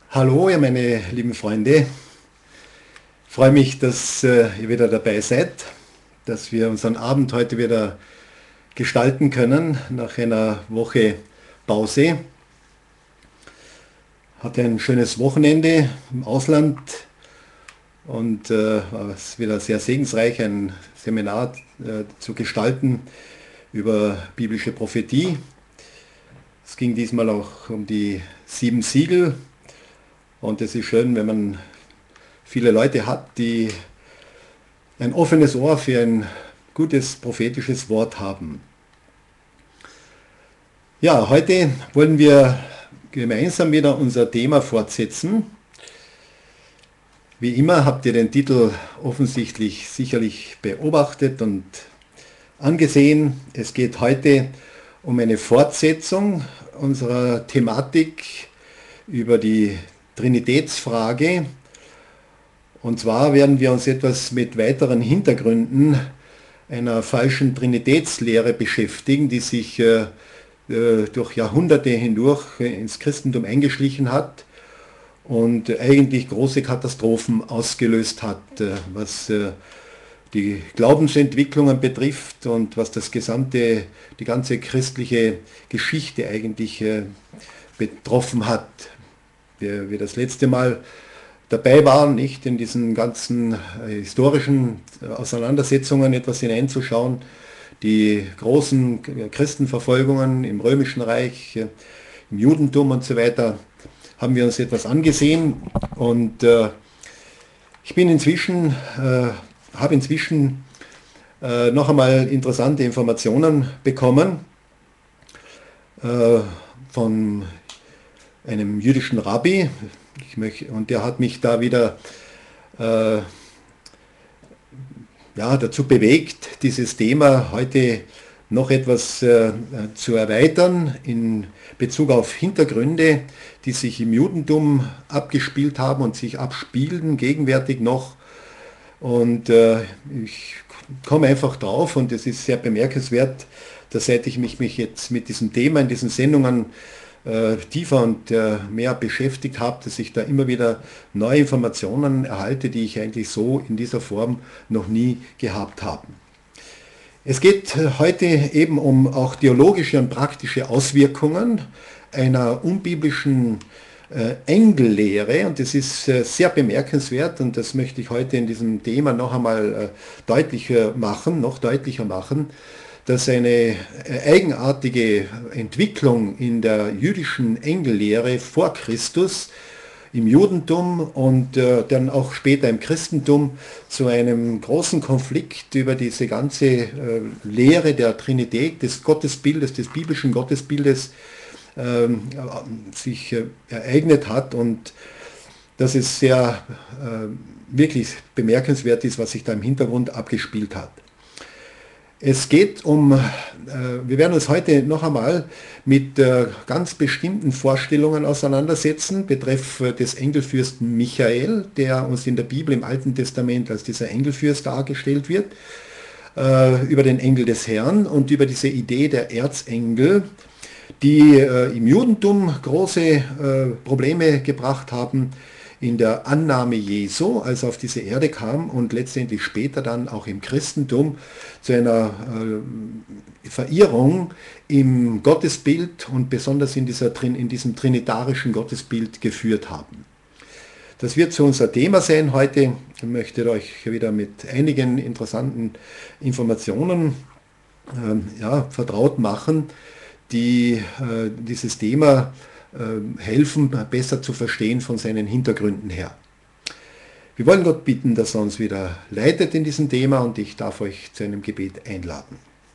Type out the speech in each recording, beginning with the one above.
Hallo, ihr meine lieben Freunde. Ich freue mich, dass ihr wieder dabei seid, dass wir unseren Abend heute wieder gestalten können nach einer Woche Pause. Hatte ein schönes Wochenende im Ausland und war es wieder sehr segensreich, ein Seminar zu gestalten über biblische Prophetie. Es ging diesmal auch um die 7 Siegel und es ist schön, wenn man viele Leute hat, die ein offenes Ohr für ein gutes prophetisches Wort haben. Ja, heute wollen wir gemeinsam wieder unser Thema fortsetzen. Wie immer habt ihr den Titel offensichtlich sicherlich beobachtet und angesehen. Es geht heute um eine Fortsetzung unserer Thematik über die Trinitätsfrage. Und zwar werden wir uns etwas mit weiteren Hintergründen einer falschen Trinitätslehre beschäftigen, die sich durch Jahrhunderte hindurch ins Christentum eingeschlichen hat und eigentlich große Katastrophen ausgelöst hat, was die Glaubensentwicklungen betrifft und was die ganze christliche Geschichte eigentlich betroffen hat. Wir das letzte Mal dabei waren, nicht in diesen ganzen historischen Auseinandersetzungen etwas hineinzuschauen, die großen Christenverfolgungen im Römischen Reich, im Judentum und so weiter, haben wir uns etwas angesehen und ich bin habe inzwischen noch einmal interessante Informationen bekommen von einem jüdischen Rabbi. Und der hat mich da wieder dazu bewegt, dieses Thema heute noch etwas zu erweitern in Bezug auf Hintergründe, die sich im Judentum abgespielt haben und sich abspielen, gegenwärtig noch. Und ich komme einfach drauf und es ist sehr bemerkenswert, dass seit ich mich jetzt mit diesem Thema in diesen Sendungen tiefer und mehr beschäftigt habe, dass ich da immer wieder neue Informationen erhalte, die ich eigentlich so in dieser Form noch nie gehabt habe. Es geht heute eben um auch theologische und praktische Auswirkungen einer unbiblischen Engellehre, und das ist sehr bemerkenswert, und das möchte ich heute in diesem Thema noch einmal noch deutlicher machen, dass eine eigenartige Entwicklung in der jüdischen Engellehre vor Christus im Judentum und dann auch später im Christentum zu einem großen Konflikt über diese ganze Lehre der Trinität, des Gottesbildes, des biblischen Gottesbildes sich ereignet hat, und dass es sehr wirklich bemerkenswert ist, was sich da im Hintergrund abgespielt hat. Es geht wir werden uns heute noch einmal mit ganz bestimmten Vorstellungen auseinandersetzen, betreff des Engelfürsten Michael, der uns in der Bibel im Alten Testament als dieser Engelfürst dargestellt wird, über den Engel des Herrn und über diese Idee der Erzengel, die im Judentum große Probleme gebracht haben in der Annahme Jesu, als er auf diese Erde kam, und letztendlich später dann auch im Christentum zu einer Verirrung im Gottesbild und besonders in diesem trinitarischen Gottesbild geführt haben. Das wird so unser Thema sein heute. Ich möchte euch wieder mit einigen interessanten Informationen vertraut machen, die dieses Thema helfen, besser zu verstehen von seinen Hintergründen her. Wir wollen Gott bitten, dass er uns wieder leitet in diesem Thema, und ich darf euch zu einem Gebet einladen.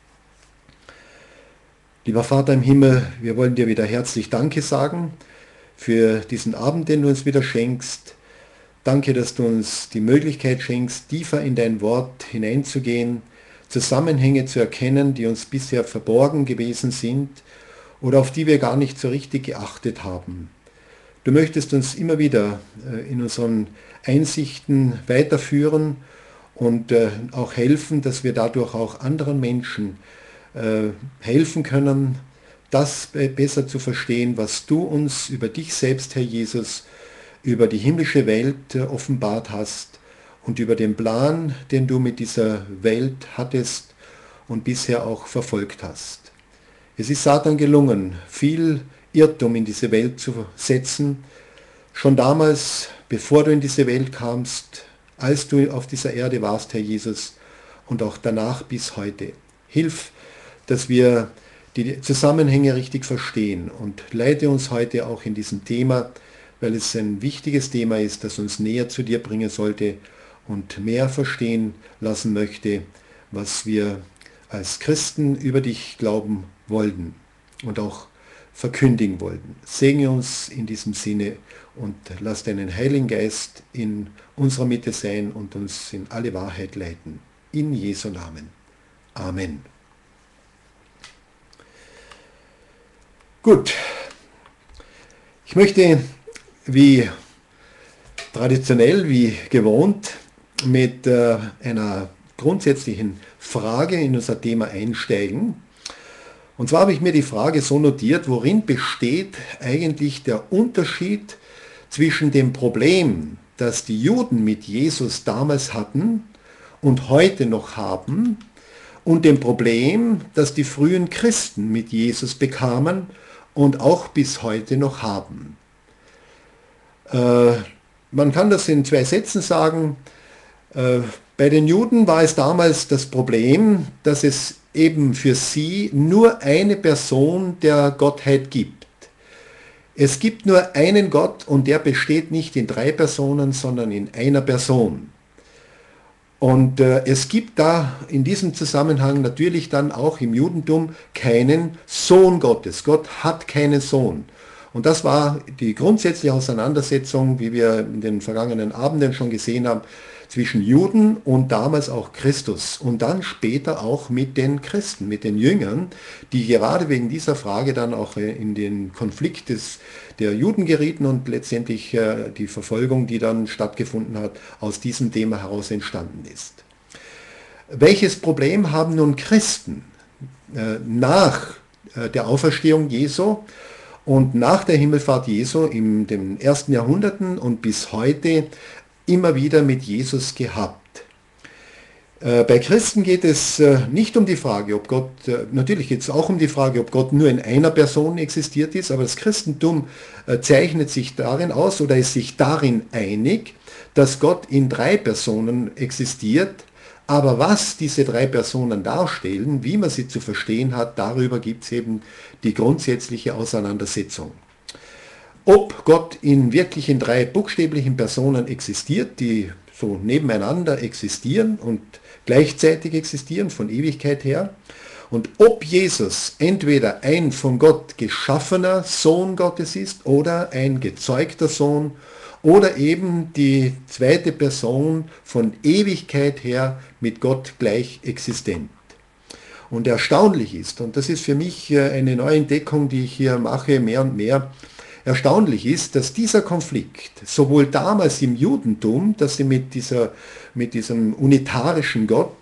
Lieber Vater im Himmel, wir wollen dir wieder herzlich Danke sagen für diesen Abend, den du uns wieder schenkst. Danke, dass du uns die Möglichkeit schenkst, tiefer in dein Wort hineinzugehen, Zusammenhänge zu erkennen, die uns bisher verborgen gewesen sind oder auf die wir gar nicht so richtig geachtet haben. Du möchtest uns immer wieder in unseren Einsichten weiterführen und auch helfen, dass wir dadurch auch anderen Menschen helfen können, das besser zu verstehen, was du uns über dich selbst, Herr Jesus, über die himmlische Welt offenbart hast und über den Plan, den du mit dieser Welt hattest und bisher auch verfolgt hast. Es ist Satan gelungen, viel Irrtum in diese Welt zu setzen, schon damals, bevor du in diese Welt kamst, als du auf dieser Erde warst, Herr Jesus, und auch danach bis heute. Hilf, dass wir die Zusammenhänge richtig verstehen und leite uns heute auch in diesem Thema, weil es ein wichtiges Thema ist, das uns näher zu dir bringen sollte und mehr verstehen lassen möchte, was wir als Christen über dich glauben wollten und auch verkündigen wollten. Segne uns in diesem Sinne und lass deinen Heiligen Geist in unserer Mitte sein und uns in alle Wahrheit leiten. In Jesu Namen. Amen. Gut, ich möchte wie traditionell, wie gewohnt, mit einer grundsätzlichen Frage in unser Thema einsteigen. Und zwar habe ich mir die Frage so notiert, worin besteht eigentlich der Unterschied zwischen dem Problem, das die Juden mit Jesus damals hatten und heute noch haben, und dem Problem, das die frühen Christen mit Jesus bekamen und auch bis heute noch haben. Man kann das in 2 Sätzen sagen. Bei den Juden war es damals das Problem, dass es eben für sie nur eine Person der Gottheit gibt. Es gibt nur einen Gott und der besteht nicht in 3 Personen, sondern in einer Person. Und es gibt da in diesem Zusammenhang natürlich dann auch im Judentum keinen Sohn Gottes. Gott hat keinen Sohn. Und das war die grundsätzliche Auseinandersetzung, wie wir in den vergangenen Abenden schon gesehen haben, zwischen Juden und damals auch Christus und dann später auch mit den Christen, mit den Jüngern, die gerade wegen dieser Frage dann auch in den Konflikt der Juden gerieten und letztendlich die Verfolgung, die dann stattgefunden hat, aus diesem Thema heraus entstanden ist. Welches Problem haben nun Christen nach der Auferstehung Jesu und nach der Himmelfahrt Jesu in den ersten Jahrhunderten und bis heute immer wieder mit Jesus gehabt? Bei Christen geht es nicht um die Frage, ob Gott, natürlich geht es auch um die Frage, ob Gott nur in einer Person existiert ist, aber das Christentum zeichnet sich darin aus oder ist sich darin einig, dass Gott in 3 Personen existiert, aber was diese 3 Personen darstellen, wie man sie zu verstehen hat, darüber gibt es eben die grundsätzliche Auseinandersetzung. Ob Gott wirklich in 3 buchstäblichen Personen existiert, die so nebeneinander existieren und gleichzeitig existieren von Ewigkeit her, und ob Jesus entweder ein von Gott geschaffener Sohn Gottes ist oder ein gezeugter Sohn oder eben die 2. Person von Ewigkeit her mit Gott gleich existent. Und erstaunlich ist, und das ist für mich eine neue Entdeckung, die ich hier mache, mehr und mehr, erstaunlich ist, dass dieser Konflikt sowohl damals im Judentum, dass sie mit diesem unitarischen Gott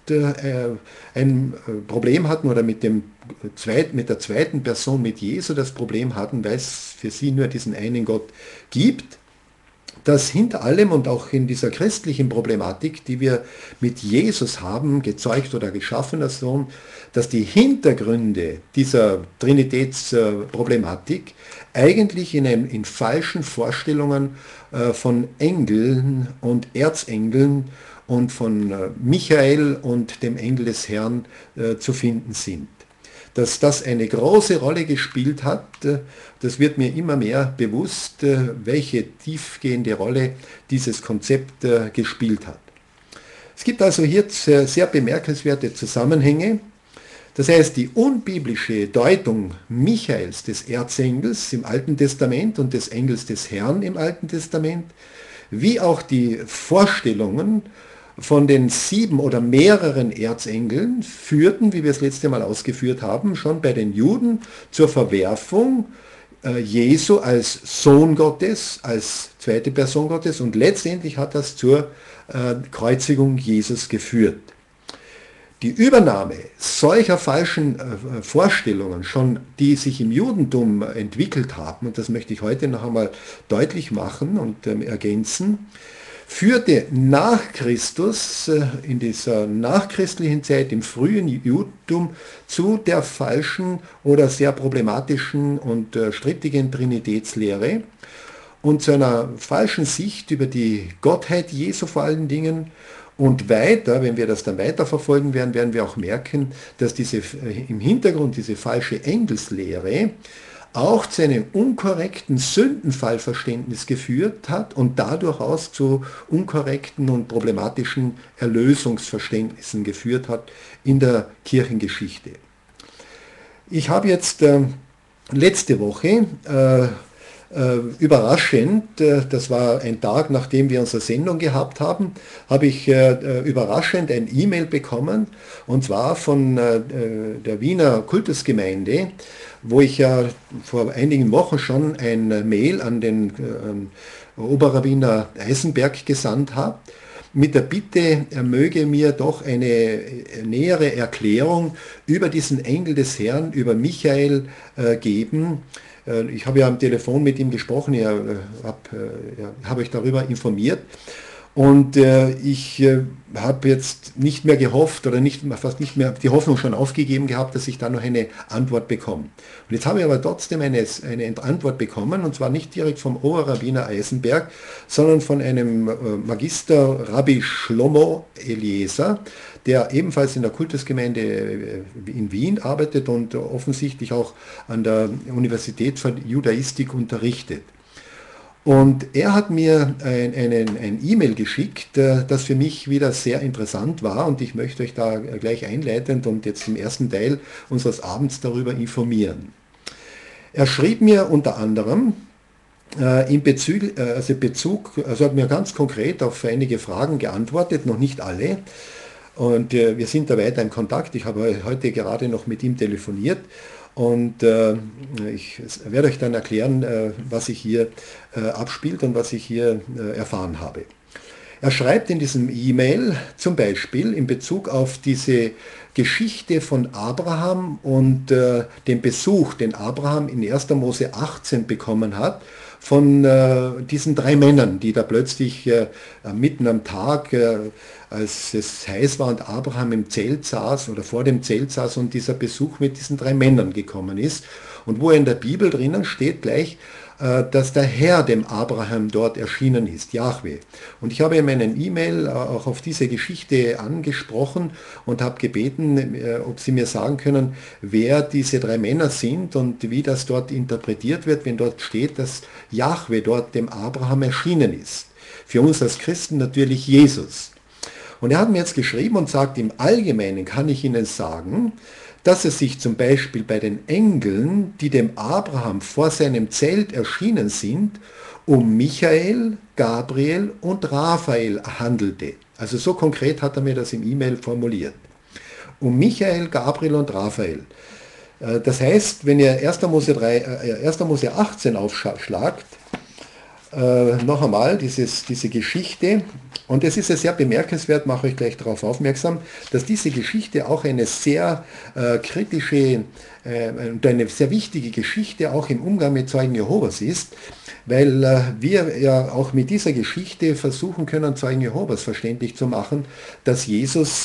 ein Problem hatten oder mit der 2. Person, mit Jesu das Problem hatten, weil es für sie nur diesen einen Gott gibt, dass hinter allem und auch in dieser christlichen Problematik, die wir mit Jesus haben, gezeugt oder geschaffener Sohn, dass die Hintergründe dieser Trinitätsproblematik eigentlich in falschen Vorstellungen von Engeln und Erzengeln und von Michael und dem Engel des Herrn zu finden sind. Dass das eine große Rolle gespielt hat, das wird mir immer mehr bewusst, welche tiefgehende Rolle dieses Konzept gespielt hat. Es gibt also hier sehr bemerkenswerte Zusammenhänge. Das heißt, die unbiblische Deutung Michaels, des Erzengels im Alten Testament und des Engels des Herrn im Alten Testament, wie auch die Vorstellungen von den 7 oder mehreren Erzengeln führten, wie wir es letzte Mal ausgeführt haben, schon bei den Juden zur Verwerfung Jesu als Sohn Gottes, als 2. Person Gottes, und letztendlich hat das zur Kreuzigung Jesus geführt. die Übernahme solcher falschen Vorstellungen, schon die sich im Judentum entwickelt haben, und das möchte ich heute noch einmal deutlich machen und ergänzen, führte nach Christus, in dieser nachchristlichen Zeit, im frühen Judentum, zu der falschen oder sehr problematischen und strittigen Trinitätslehre und zu einer falschen Sicht über die Gottheit Jesu vor allen Dingen. Und weiter, wenn wir das dann weiterverfolgen werden, werden wir auch merken, dass im Hintergrund diese falsche Engelslehre auch zu einem unkorrekten Sündenfallverständnis geführt hat und dadurch auch zu unkorrekten und problematischen Erlösungsverständnissen geführt hat in der Kirchengeschichte. Ich habe jetzt letzte Woche überraschend, das war ein Tag, nachdem wir unsere Sendung gehabt haben, habe ich überraschend ein E-Mail bekommen, und zwar von der Wiener Kultusgemeinde, wo ich ja vor einigen Wochen schon ein Mail an den Oberrabbiner Eisenberg gesandt habe, mit der Bitte, er möge mir doch eine nähere Erklärung über diesen Engel des Herrn, über Michael geben. Ich habe ja am Telefon mit ihm gesprochen, ich habe euch darüber informiert, und ich habe jetzt nicht mehr gehofft oder fast nicht mehr die Hoffnung schon aufgegeben gehabt, dass ich da noch eine Antwort bekomme. Und jetzt habe ich aber trotzdem eine Antwort bekommen, und zwar nicht direkt vom Oberrabbiner Eisenberg, sondern von einem Magister Rabbi Shlomo Eliezer, der ebenfalls in der Kultusgemeinde in Wien arbeitet und offensichtlich auch an der Universität für Judaistik unterrichtet. Und er hat mir ein E-Mail geschickt, das für mich wieder sehr interessant war, und ich möchte euch da gleich einleitend und jetzt im ersten Teil unseres Abends darüber informieren. Er schrieb mir unter anderem also hat mir ganz konkret auf einige Fragen geantwortet, noch nicht alle. Und wir sind da weiter in Kontakt. Ich habe heute gerade noch mit ihm telefoniert, und ich werde euch dann erklären, was sich hier abspielt und was ich hier erfahren habe. Er schreibt in diesem E-Mail zum Beispiel in Bezug auf diese Geschichte von Abraham und den Besuch, den Abraham in 1. Mose 18 bekommen hat, von diesen 3 Männern, die da plötzlich mitten am Tag, als es heiß war und Abraham im Zelt saß oder vor dem Zelt saß und dieser Besuch mit diesen 3 Männern gekommen ist, und wo in der Bibel drinnen steht gleich, dass der Herr dem Abraham dort erschienen ist, Jahwe. Und ich habe in meinen E-Mail auch auf diese Geschichte angesprochen und habe gebeten, ob Sie mir sagen können, wer diese 3 Männer sind und wie das dort interpretiert wird, wenn dort steht, dass Jahwe dort dem Abraham erschienen ist. Für uns als Christen natürlich Jesus. Und er hat mir jetzt geschrieben und sagt, im Allgemeinen kann ich Ihnen sagen, dass es sich zum Beispiel bei den Engeln, die dem Abraham vor seinem Zelt erschienen sind, um Michael, Gabriel und Raphael handelte. Also so konkret hat er mir das im E-Mail formuliert. Um Michael, Gabriel und Raphael. Das heißt, wenn ihr 1. Mose 18 aufschlagt, noch einmal diese Geschichte, und es ist ja sehr bemerkenswert, mache ich gleich darauf aufmerksam, dass diese Geschichte auch eine sehr kritische und eine sehr wichtige Geschichte auch im Umgang mit Zeugen Jehovas ist, weil wir ja auch mit dieser Geschichte versuchen können, Zeugen Jehovas verständlich zu machen, dass Jesus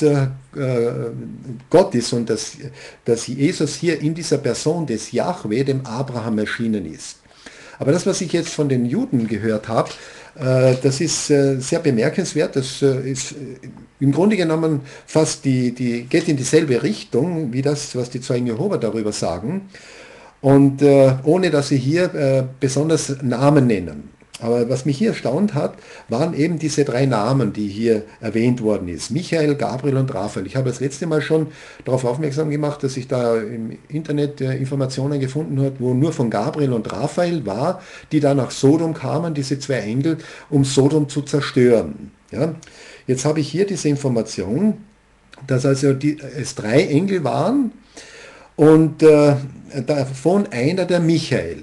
Gott ist und dass Jesus hier in dieser Person des Jahwe dem Abraham erschienen ist. Aber das, was ich jetzt von den Juden gehört habe, das ist sehr bemerkenswert. Das ist im Grunde genommen fast geht in dieselbe Richtung wie das, was die Zeugen Jehova darüber sagen. Und ohne dass sie hier besonders Namen nennen. Aber was mich hier erstaunt hat, waren eben diese 3 Namen, die hier erwähnt worden ist. Michael, Gabriel und Raphael. Ich habe das letzte Mal schon darauf aufmerksam gemacht, dass ich da im Internet Informationen gefunden habe, wo nur von Gabriel und Raphael war, die da nach Sodom kamen, diese 2 Engel, um Sodom zu zerstören. Ja? Jetzt habe ich hier diese Information, dass also es 3 Engel waren und davon einer der Michael.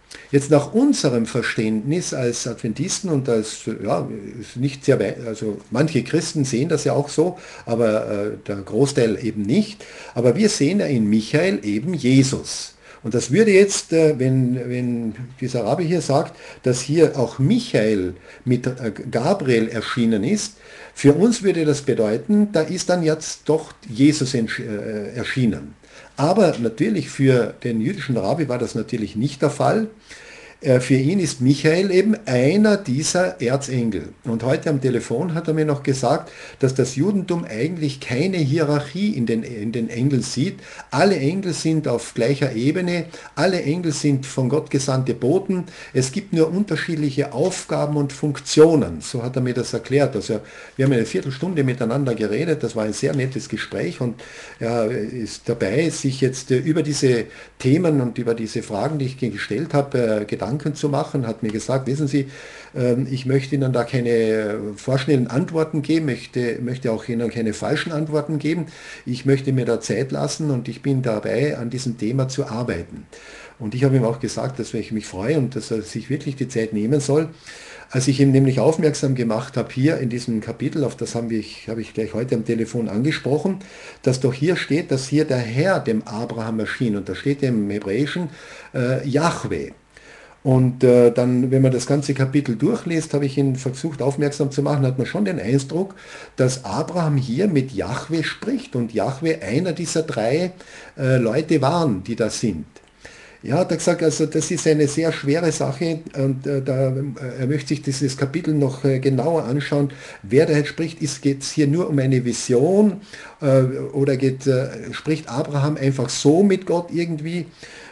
Jetzt nach unserem Verständnis als Adventisten und als, ja, ist nicht sehr weit, also manche Christen sehen das ja auch so, aber der Großteil eben nicht. Aber wir sehen ja in Michael eben Jesus. Und das würde jetzt, wenn dieser Rabbi hier sagt, dass hier auch Michael mit Gabriel erschienen ist, für uns würde das bedeuten, da ist dann jetzt doch Jesus erschienen. Aber natürlich für den jüdischen Rabbi war das natürlich nicht der Fall. Für ihn ist Michael eben einer dieser Erzengel. Und heute am Telefon hat er mir noch gesagt, dass das Judentum eigentlich keine Hierarchie in den Engeln sieht. Alle Engel sind auf gleicher Ebene, alle Engel sind von Gott gesandte Boten. Es gibt nur unterschiedliche Aufgaben und Funktionen. So hat er mir das erklärt. Also wir haben eine Viertelstunde miteinander geredet, das war ein sehr nettes Gespräch und er ist dabei, sich jetzt über diese Themen und über diese Fragen, die ich gestellt habe, Gedanken zu machen, hat mir gesagt, wissen Sie, ich möchte Ihnen da keine vorschnellen Antworten geben, möchte auch Ihnen keine falschen Antworten geben. Ich möchte mir da Zeit lassen und ich bin dabei, an diesem Thema zu arbeiten. Und ich habe ihm auch gesagt, dass ich mich freue und dass er sich wirklich die Zeit nehmen soll. Als ich ihm nämlich aufmerksam gemacht habe, hier in diesem Kapitel, auf das habe ich gleich heute am Telefon angesprochen, dass doch hier steht, dass hier der Herr dem Abraham erschien. Und da steht im Hebräischen Jahwe. Und dann, wenn man das ganze Kapitel durchliest, habe ich ihn versucht aufmerksam zu machen, hat man schon den Eindruck, dass Abraham hier mit Jahwe spricht und Jahwe einer dieser drei Leute waren, die da sind. Ja, hat er gesagt, also das ist eine sehr schwere Sache und er möchte sich dieses Kapitel noch genauer anschauen, wer da jetzt spricht. Geht es hier nur um eine Vision oder spricht Abraham einfach so mit Gott irgendwie?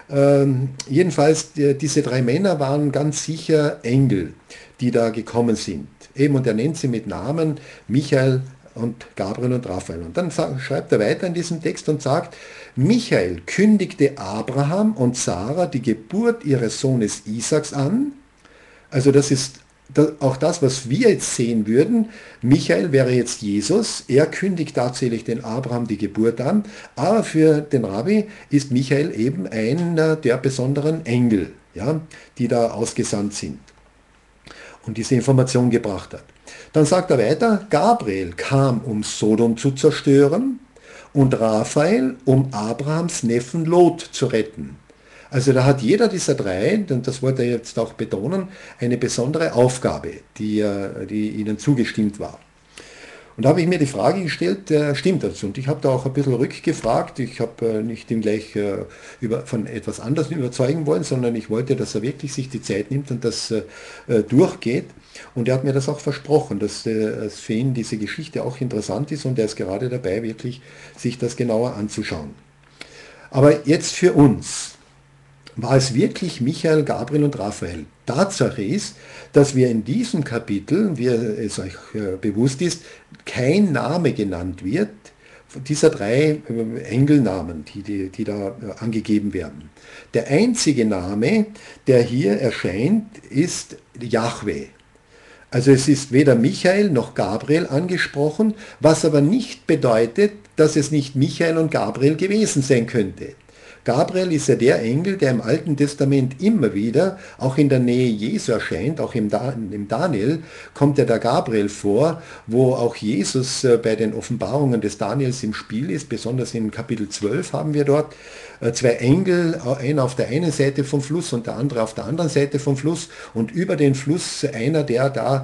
Jedenfalls, diese drei Männer waren ganz sicher Engel, die da gekommen sind. Eben, und er nennt sie mit Namen Michael und Gabriel und Raphael. Und dann schreibt er weiter in diesem Text und sagt, Michael kündigte Abraham und Sarah die Geburt ihres Sohnes Isaaks an. Also das ist auch das, was wir jetzt sehen würden. Michael wäre jetzt Jesus, er kündigt tatsächlich den Abraham die Geburt an, aber für den Rabbi ist Michael eben einer der besonderen Engel, ja, die da ausgesandt sind und diese Information gebracht hat. Dann sagt er weiter, Gabriel kam, um Sodom zu zerstören und Raphael, um Abrahams Neffen Lot zu retten. Also da hat jeder dieser drei, und das wollte er jetzt auch betonen, eine besondere Aufgabe, die ihnen zugestimmt war. Und da habe ich mir die Frage gestellt, stimmt das? Und ich habe da auch ein bisschen rückgefragt. Ich habe nicht ihn gleich von etwas anderem überzeugen wollen, sondern ich wollte, dass er wirklich sich die Zeit nimmt und das durchgeht. Und er hat mir das auch versprochen, dass für ihn diese Geschichte auch interessant ist und er ist gerade dabei, wirklich sich das genauer anzuschauen. Aber jetzt für uns. War es wirklich Michael, Gabriel und Raphael? Tatsache ist, dass wir in diesem Kapitel, wie es euch bewusst ist, kein Name genannt wird, dieser drei Engelnamen, die da angegeben werden. Der einzige Name, der hier erscheint, ist Jahwe. Also es ist weder Michael noch Gabriel angesprochen, was aber nicht bedeutet, dass es nicht Michael und Gabriel gewesen sein könnte. Gabriel ist ja der Engel, der im Alten Testament immer wieder, auch in der Nähe Jesu erscheint, auch im Daniel kommt ja der Gabriel vor, wo auch Jesus bei den Offenbarungen des Daniels im Spiel ist, besonders in Kapitel 12 haben wir dort zwei Engel, einer auf der einen Seite vom Fluss und der andere auf der anderen Seite vom Fluss und über den Fluss einer, der da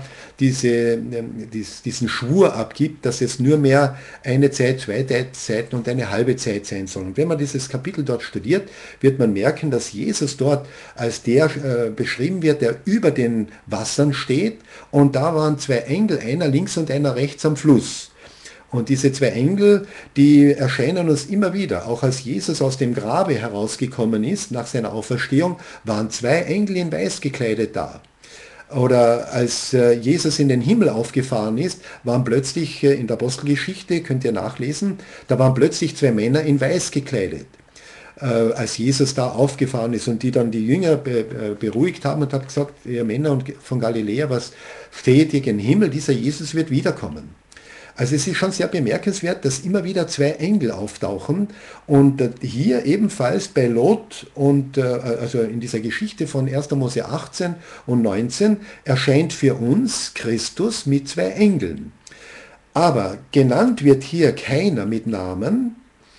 diesen Schwur abgibt, dass es nur mehr eine Zeit, zwei Zeiten und eine halbe Zeit sein soll. Und wenn man dieses Kapitel dort studiert, wird man merken, dass Jesus dort als der beschrieben wird, der über den Wassern steht und da waren zwei Engel, einer links und einer rechts am Fluss. Und diese zwei Engel, die erscheinen uns immer wieder. Auch als Jesus aus dem Grabe herausgekommen ist, nach seiner Auferstehung, waren zwei Engel in Weiß gekleidet da. Oder als Jesus in den Himmel aufgefahren ist, waren plötzlich in der Apostelgeschichte, könnt ihr nachlesen, da waren plötzlich zwei Männer in Weiß gekleidet. Als Jesus da aufgefahren ist und die dann die Jünger beruhigt haben und hat gesagt, ihr Männer von Galiläa, was steht ihr gen Himmel, dieser Jesus wird wiederkommen. Also es ist schon sehr bemerkenswert, dass immer wieder zwei Engel auftauchen und hier ebenfalls bei Lot und also in dieser Geschichte von 1. Mose 18 und 19 erscheint für uns Christus mit zwei Engeln. Aber genannt wird hier keiner mit Namen,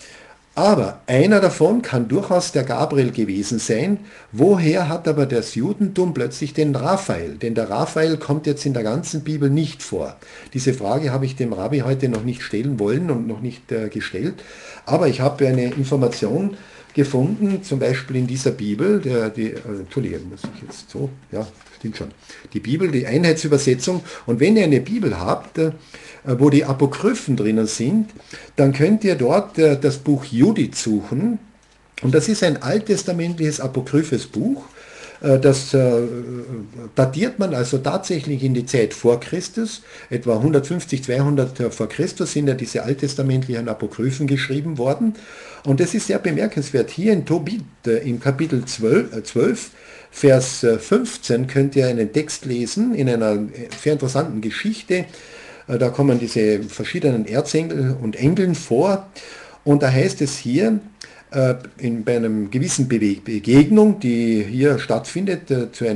aber einer davon kann durchaus der Gabriel gewesen sein. Woher hat aber das Judentum plötzlich den Raphael? Denn der Raphael kommt jetzt in der ganzen Bibel nicht vor. Diese Frage habe ich dem Rabbi heute noch nicht stellen wollen und noch nicht gestellt. Aber ich habe eine Information gefunden, zum Beispiel in dieser Bibel, Entschuldige, muss ich jetzt so, ja, stimmt schon, die Bibel, die Einheitsübersetzung. Und wenn ihr eine Bibel habt, wo die Apokryphen drinnen sind, dann könnt ihr dort das Buch Judith suchen. Und das ist ein alttestamentliches apokryphes Buch. Das datiert man also tatsächlich in die Zeit vor Christus, etwa 150, 200 vor Christus sind ja diese alttestamentlichen Apokryphen geschrieben worden. Und das ist sehr bemerkenswert. Hier in Tobit, im Kapitel 12, Vers 15, könnt ihr einen Text lesen in einer sehr interessanten Geschichte. Da kommen diese verschiedenen Erzengel und Engeln vor. Und da heißt es hier, bei einer gewissen Begegnung, die hier stattfindet,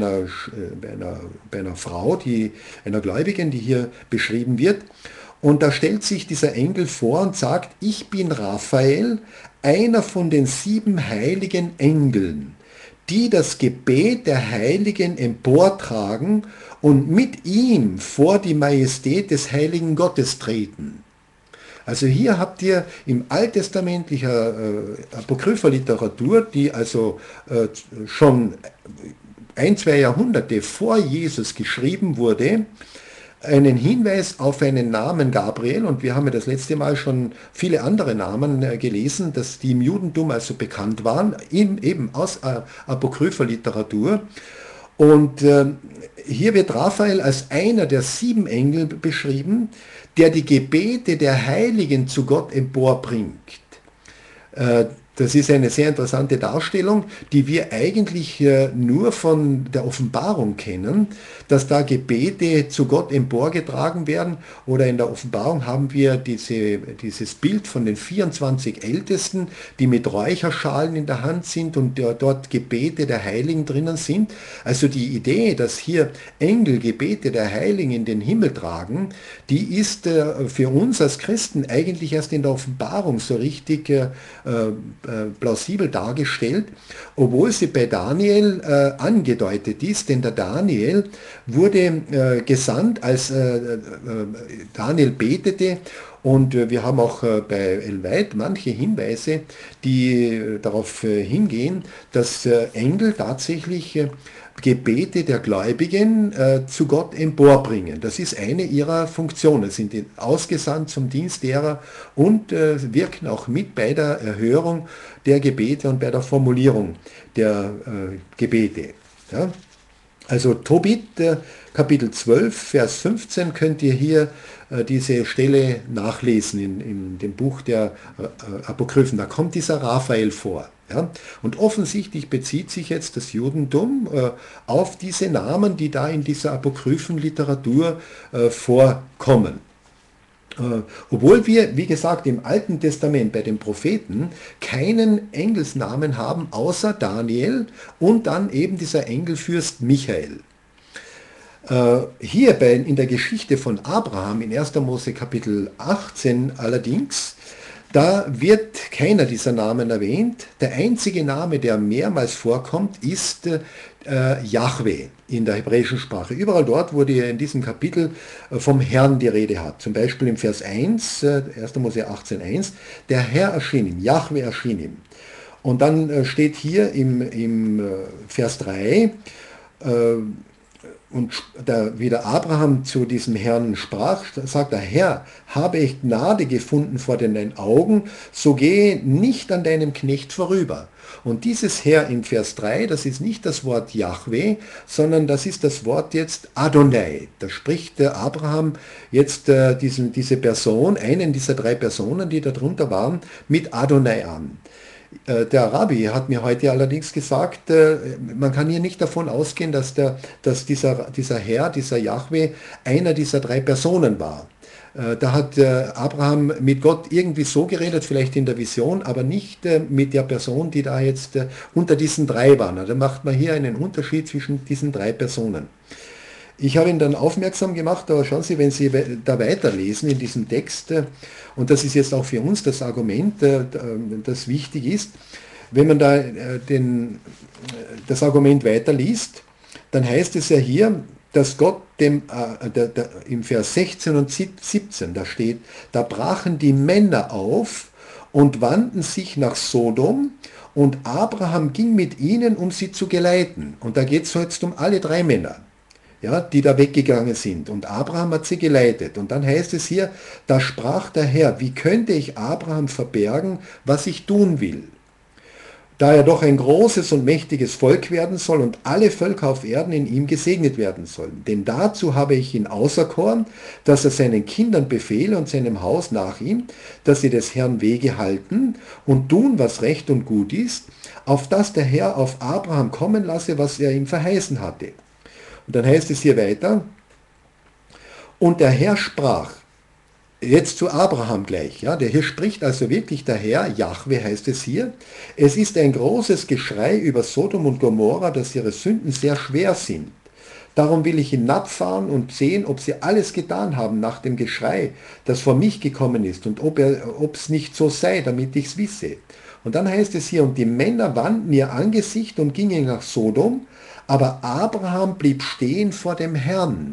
bei einer Frau, einer Gläubigen, die hier beschrieben wird. Und da stellt sich dieser Engel vor und sagt, ich bin Raphael, einer von den 7 heiligen Engeln, die das Gebet der Heiligen emportragen und mit ihm vor die Majestät des heiligen Gottes treten. Also hier habt ihr im alttestamentlicher apokrypher Literatur, die also schon 1, 2 Jahrhunderte vor Jesus geschrieben wurde, einen Hinweis auf einen Namen Gabriel, und wir haben ja das letzte Mal schon viele andere Namen gelesen, dass die im Judentum also bekannt waren, eben aus apokrypher Literatur. Und hier wird Raphael als einer der 7 Engel beschrieben, der die Gebete der Heiligen zu Gott emporbringt. Das ist eine sehr interessante Darstellung, die wir eigentlich nur von der Offenbarung kennen, dass da Gebete zu Gott emporgetragen werden. Oder in der Offenbarung haben wir dieses Bild von den 24 Ältesten, die mit Räucherschalen in der Hand sind und dort Gebete der Heiligen drinnen sind. Also die Idee, dass hier Engel Gebete der Heiligen in den Himmel tragen, die ist für uns als Christen eigentlich erst in der Offenbarung so richtig plausibel dargestellt, obwohl sie bei Daniel angedeutet ist, denn der Daniel wurde gesandt, als Daniel betete, und wir haben auch bei Ellen White manche Hinweise, die darauf hingehen, dass Engel tatsächlich Gebete der Gläubigen zu Gott emporbringen. Das ist eine ihrer Funktionen, sind ausgesandt zum Dienst derer und wirken auch mit bei der Erhörung der Gebete und bei der Formulierung der Gebete. Ja? Also Tobit, Kapitel 12, Vers 15, könnt ihr hier diese Stelle nachlesen in dem Buch der Apokryphen. Da kommt dieser Raphael vor. Ja? Und offensichtlich bezieht sich jetzt das Judentum auf diese Namen, die da in dieser Apokryphenliteratur vorkommen. Obwohl wir, wie gesagt, im Alten Testament bei den Propheten keinen Engelsnamen haben, außer Daniel und dann eben dieser Engelfürst Michael. Hier in der Geschichte von Abraham in 1. Mose Kapitel 18 allerdings, da wird keiner dieser Namen erwähnt. Der einzige Name, der mehrmals vorkommt, ist Jahwe in der hebräischen Sprache. Überall dort, wo ihr in diesem Kapitel vom Herrn die Rede hat. Zum Beispiel im Vers 1, 1. Mose 18,1, der Herr erschien ihm, Jahwe erschien ihm. Und dann steht hier im Vers 3, und wie der Abraham zu diesem Herrn sprach, sagt der Herr, habe ich Gnade gefunden vor deinen Augen, so gehe nicht an deinem Knecht vorüber. Und dieses Herr in Vers 3, das ist nicht das Wort Jahwe, sondern das ist das Wort jetzt Adonai. Da spricht Abraham jetzt diese Person, einen dieser 3 Personen, die da drunter waren, mit Adonai an. Der Rabbi hat mir heute allerdings gesagt, man kann hier nicht davon ausgehen, dass dieser Herr, dieser Jahwe, einer dieser 3 Personen war. Da hat Abraham mit Gott irgendwie so geredet, vielleicht in der Vision, aber nicht mit der Person, die da jetzt unter diesen drei waren. Da macht man hier einen Unterschied zwischen diesen drei Personen. Ich habe ihn dann aufmerksam gemacht, aber schauen Sie, wenn Sie da weiterlesen in diesem Text, und das ist jetzt auch für uns das Argument, das wichtig ist, wenn man da das Argument weiterliest, dann heißt es ja hier, dass Gott im Vers 16 und 17, da steht, da brachen die Männer auf und wandten sich nach Sodom und Abraham ging mit ihnen, um sie zu geleiten. Und da geht es jetzt um alle drei Männer, ja, die da weggegangen sind. Und Abraham hat sie geleitet. Und dann heißt es hier, da sprach der Herr, wie könnte ich Abraham verbergen, was ich tun will? Da er doch ein großes und mächtiges Volk werden soll und alle Völker auf Erden in ihm gesegnet werden sollen. Denn dazu habe ich ihn auserkoren, dass er seinen Kindern befehle und seinem Haus nach ihm, dass sie des Herrn Wege halten und tun, was recht und gut ist, auf dass der Herr auf Abraham kommen lasse, was er ihm verheißen hatte. Und dann heißt es hier weiter, und der Herr sprach, jetzt zu Abraham gleich, ja, der hier spricht also wirklich der Herr, Jahwe heißt es hier, es ist ein großes Geschrei über Sodom und Gomorra, dass ihre Sünden sehr schwer sind. Darum will ich hinabfahren und sehen, ob sie alles getan haben nach dem Geschrei, das vor mich gekommen ist und ob es nicht so sei, damit ich es wisse. Und dann heißt es hier, und die Männer wandten ihr Angesicht und gingen nach Sodom, aber Abraham blieb stehen vor dem Herrn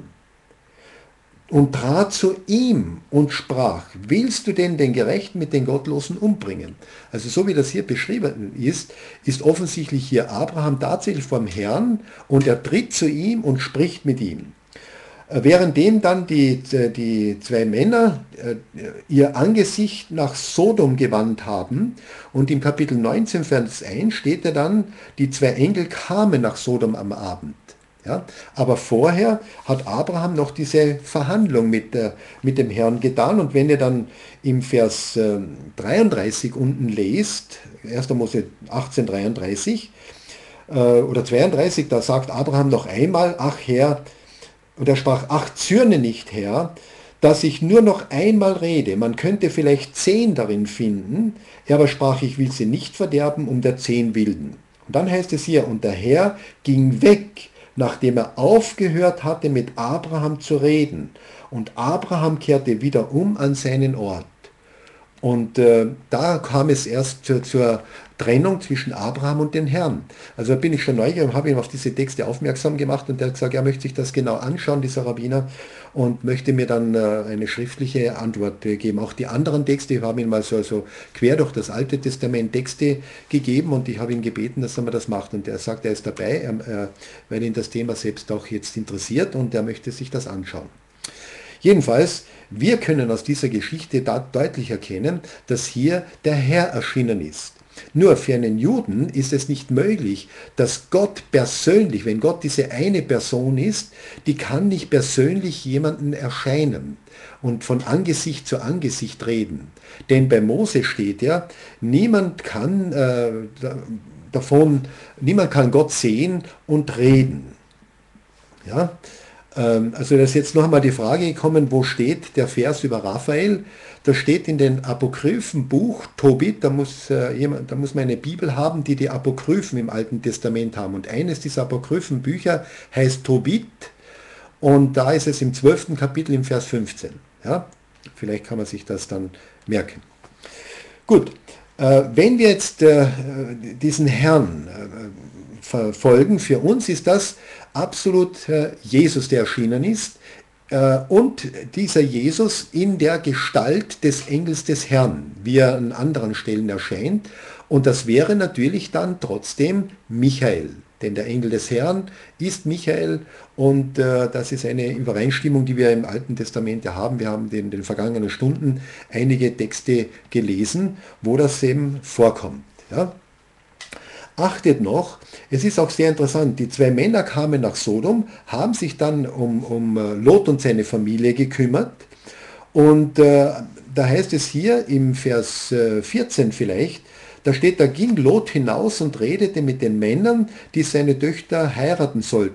und trat zu ihm und sprach, willst du denn den Gerechten mit den Gottlosen umbringen? Also so wie das hier beschrieben ist, ist offensichtlich hier Abraham tatsächlich vom Herrn und er tritt zu ihm und spricht mit ihm. Währenddem dann die zwei Männer ihr Angesicht nach Sodom gewandt haben und im Kapitel 19, Vers 1 steht ja dann, die zwei Engel kamen nach Sodom am Abend. Ja, aber vorher hat Abraham noch diese Verhandlung mit dem Herrn getan. Und wenn ihr dann im Vers 33 unten lest, 1. Mose 18, 33 oder 32, da sagt Abraham noch einmal, ach Herr, und er sprach, ach zürne nicht, Herr, dass ich nur noch einmal rede. Man könnte vielleicht 10 darin finden. Er aber sprach, ich will sie nicht verderben um der 10 Wilden. Und dann heißt es hier, und der Herr ging weg, nachdem er aufgehört hatte, mit Abraham zu reden. Und Abraham kehrte wieder um an seinen Ort. Und da kam es erst zur Trennung zwischen Abraham und den Herrn. Also da bin ich schon neugierig und habe ihm auf diese Texte aufmerksam gemacht und der hat gesagt, er möchte sich das genau anschauen, dieser Rabbiner, und möchte mir dann eine schriftliche Antwort geben. Auch die anderen Texte, ich habe ihm mal so quer durch das Alte Testament Texte gegeben und ich habe ihn gebeten, dass er mir das macht. Und er sagt, er ist dabei, weil ihn das Thema selbst auch jetzt interessiert und er möchte sich das anschauen. Jedenfalls, wir können aus dieser Geschichte deutlich erkennen, dass hier der Herr erschienen ist. Nur für einen Juden ist es nicht möglich, dass Gott persönlich, wenn Gott diese eine Person ist, die kann nicht persönlich jemanden erscheinen und von Angesicht zu Angesicht reden. Denn bei Mose steht ja, niemand kann Gott sehen und reden. Ja? Also da ist jetzt noch einmal die Frage gekommen, wo steht der Vers über Raphael? Das steht in den apokryphen Buch Tobit, da muss man eine Bibel haben, die die Apokryphen im Alten Testament haben. Und eines dieser apokryphen Bücher heißt Tobit und da ist es im 12. Kapitel im Vers 15. Ja? Vielleicht kann man sich das dann merken. Gut, wenn wir jetzt diesen Herrn verfolgen, für uns ist das absolut Jesus, der erschienen ist, und dieser Jesus in der Gestalt des Engels des Herrn, wie er an anderen Stellen erscheint. Und das wäre natürlich dann trotzdem Michael, denn der Engel des Herrn ist Michael und das ist eine Übereinstimmung, die wir im Alten Testament ja haben. Wir haben in den vergangenen Stunden einige Texte gelesen, wo das eben vorkommt. Ja? Achtet noch, es ist auch sehr interessant, die zwei Männer kamen nach Sodom, haben sich dann um Lot und seine Familie gekümmert und da heißt es hier im Vers 14 vielleicht, da steht, da ging Lot hinaus und redete mit den Männern, die seine Töchter heiraten sollten.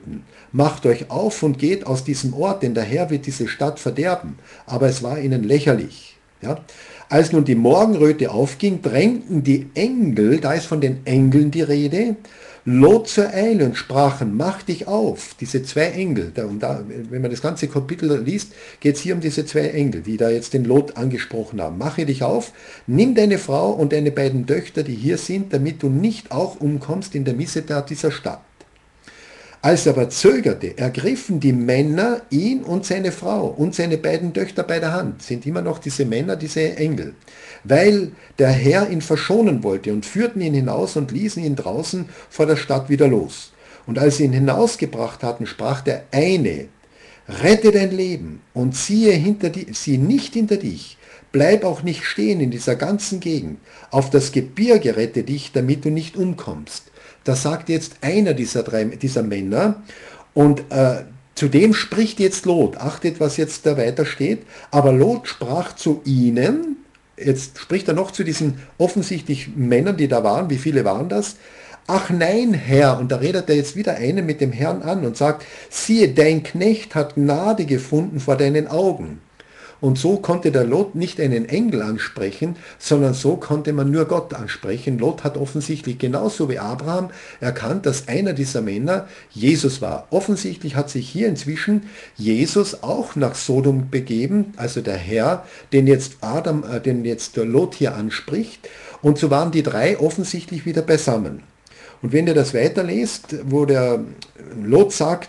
macht euch auf und geht aus diesem Ort, denn der Herr wird diese Stadt verderben. Aber es war ihnen lächerlich. Ja? Als nun die Morgenröte aufging, drängten die Engel, da ist von den Engeln die Rede, Lot zur Eile und sprachen, mach dich auf. Diese zwei Engel, wenn man das ganze Kapitel liest, geht es hier um diese zwei Engel, die da jetzt den Lot angesprochen haben. Mache dich auf, nimm deine Frau und deine beiden Töchter, die hier sind, damit du nicht auch umkommst in der Missetat dieser Stadt. Als er aber zögerte, ergriffen die Männer ihn und seine Frau und seine beiden Töchter bei der Hand, sind immer noch diese Männer, diese Engel, weil der Herr ihn verschonen wollte und führten ihn hinaus und ließen ihn draußen vor der Stadt wieder los. Und als sie ihn hinausgebracht hatten, sprach der eine, rette dein Leben und sieh nicht hinter dich, bleib auch nicht stehen in dieser ganzen Gegend, auf das Gebirge rette dich, damit du nicht umkommst. Das sagt jetzt einer dieser Männer und zu dem spricht jetzt Lot. Achtet, was jetzt da weiter steht. Aber Lot sprach zu ihnen, jetzt spricht er noch zu diesen offensichtlich Männern, die da waren. Wie viele waren das? Ach nein, Herr, und da redet er jetzt wieder einen mit dem Herrn an und sagt, siehe, dein Knecht hat Gnade gefunden vor deinen Augen. Und so konnte der Lot nicht einen Engel ansprechen, sondern so konnte man nur Gott ansprechen. Lot hat offensichtlich genauso wie Abraham erkannt, dass einer dieser Männer Jesus war. Offensichtlich hat sich hier inzwischen Jesus auch nach Sodom begeben, also der Herr, den jetzt der Lot hier anspricht. Und so waren die drei offensichtlich wieder beisammen. Und wenn ihr das weiterlest, wo der Lot sagt,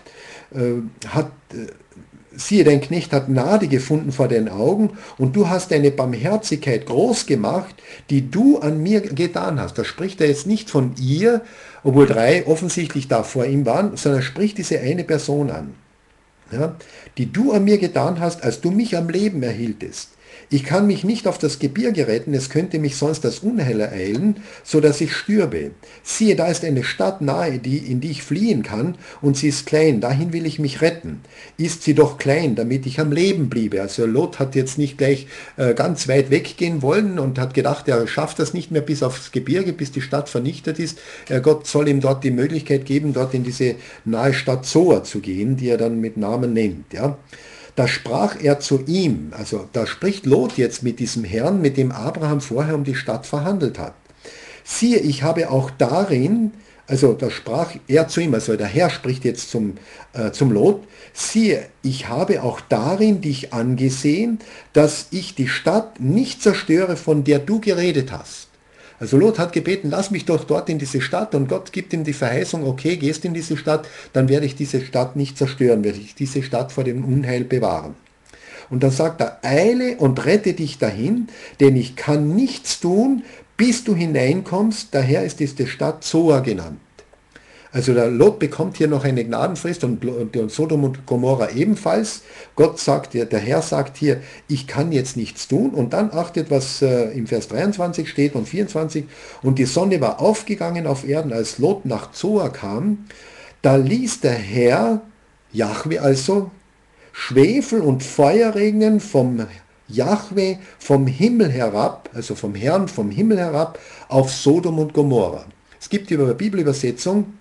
siehe, dein Knecht hat Gnade gefunden vor deinen Augen und du hast deine Barmherzigkeit groß gemacht, die du an mir getan hast. Da spricht er jetzt nicht von ihr, obwohl drei offensichtlich da vor ihm waren, sondern spricht diese eine Person an, ja, die du an mir getan hast, als du mich am Leben erhieltest. Ich kann mich nicht auf das Gebirge retten, es könnte mich sonst das Unheil ereilen, so dass ich stürbe. Siehe, da ist eine Stadt nahe, in die ich fliehen kann, und sie ist klein, dahin will ich mich retten. Ist sie doch klein, damit ich am Leben bliebe. Also Lot hat jetzt nicht gleich ganz weit weggehen wollen und hat gedacht, er schafft das nicht mehr bis aufs Gebirge, bis die Stadt vernichtet ist. Gott soll ihm dort die Möglichkeit geben, dort in diese nahe Stadt Zoar zu gehen, die er dann mit Namen nennt. Ja. Da sprach er zu ihm, also da spricht Lot jetzt mit diesem Herrn, mit dem Abraham vorher um die Stadt verhandelt hat. Siehe, ich habe auch darin, also da sprach er zu ihm, also der Herr spricht jetzt zum Lot, siehe, ich habe auch darin dich angesehen, dass ich die Stadt nicht zerstöre, von der du geredet hast. Also Lot hat gebeten, lass mich doch dort in diese Stadt, und Gott gibt ihm die Verheißung, okay, gehst in diese Stadt, dann werde ich diese Stadt nicht zerstören, werde ich diese Stadt vor dem Unheil bewahren. Und dann sagt er, eile und rette dich dahin, denn ich kann nichts tun, bis du hineinkommst, daher ist diese Stadt Zoar genannt. Also der Lot bekommt hier noch eine Gnadenfrist und Sodom und Gomorra ebenfalls. Gott sagt, der Herr sagt hier, ich kann jetzt nichts tun. Und dann achtet, was im Vers 23 steht und 24. Und die Sonne war aufgegangen auf Erden, als Lot nach Zoar kam. Da ließ der Herr, Jahwe also, Schwefel und Feuer regnen vom Jahwe vom Himmel herab, also vom Herrn vom Himmel herab, auf Sodom und Gomorra. Es gibt die Bibelübersetzung,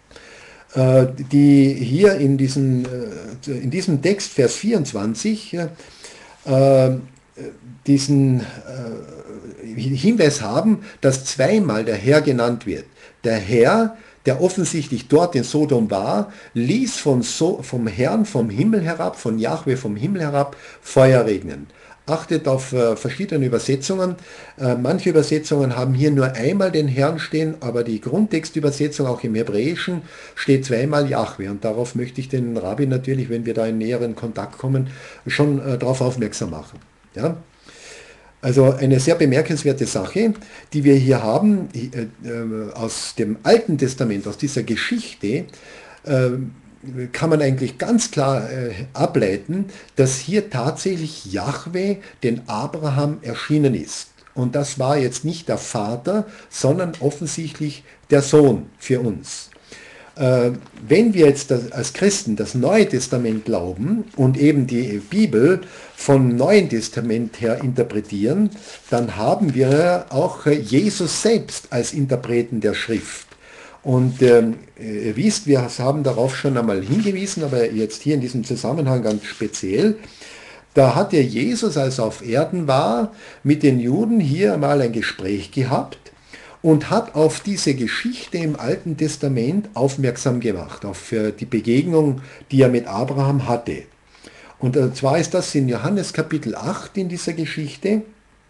die hier in diesem Text, Vers 24, diesen Hinweis haben, dass zweimal der Herr genannt wird. Der Herr, der offensichtlich dort in Sodom war, ließ vom Herrn vom Himmel herab, von Jahwe vom Himmel herab, Feuer regnen. Achtet auf verschiedene Übersetzungen. Manche Übersetzungen haben hier nur einmal den Herrn stehen, aber die Grundtextübersetzung auch im Hebräischen steht zweimal Jahwe. Und darauf möchte ich den Rabbi natürlich, wenn wir da in näheren Kontakt kommen, schon darauf aufmerksam machen. Ja? Also eine sehr bemerkenswerte Sache, die wir hier haben aus dem Alten Testament, aus dieser Geschichte, kann man eigentlich ganz klar ableiten, dass hier tatsächlich Jahwe den Abraham erschienen ist. Und das war jetzt nicht der Vater, sondern offensichtlich der Sohn für uns. Wenn wir jetzt als Christen das Neue Testament glauben und eben die Bibel vom Neuen Testament her interpretieren, dann haben wir auch Jesus selbst als Interpreten der Schrift. Und ihr wisst, wir haben darauf schon einmal hingewiesen, aber jetzt hier in diesem Zusammenhang ganz speziell. Da hat ja Jesus, als er auf Erden war, mit den Juden hier mal ein Gespräch gehabt und hat auf diese Geschichte im Alten Testament aufmerksam gemacht, auf die Begegnung, die er mit Abraham hatte. Und zwar ist das in Johannes Kapitel 8 in dieser Geschichte,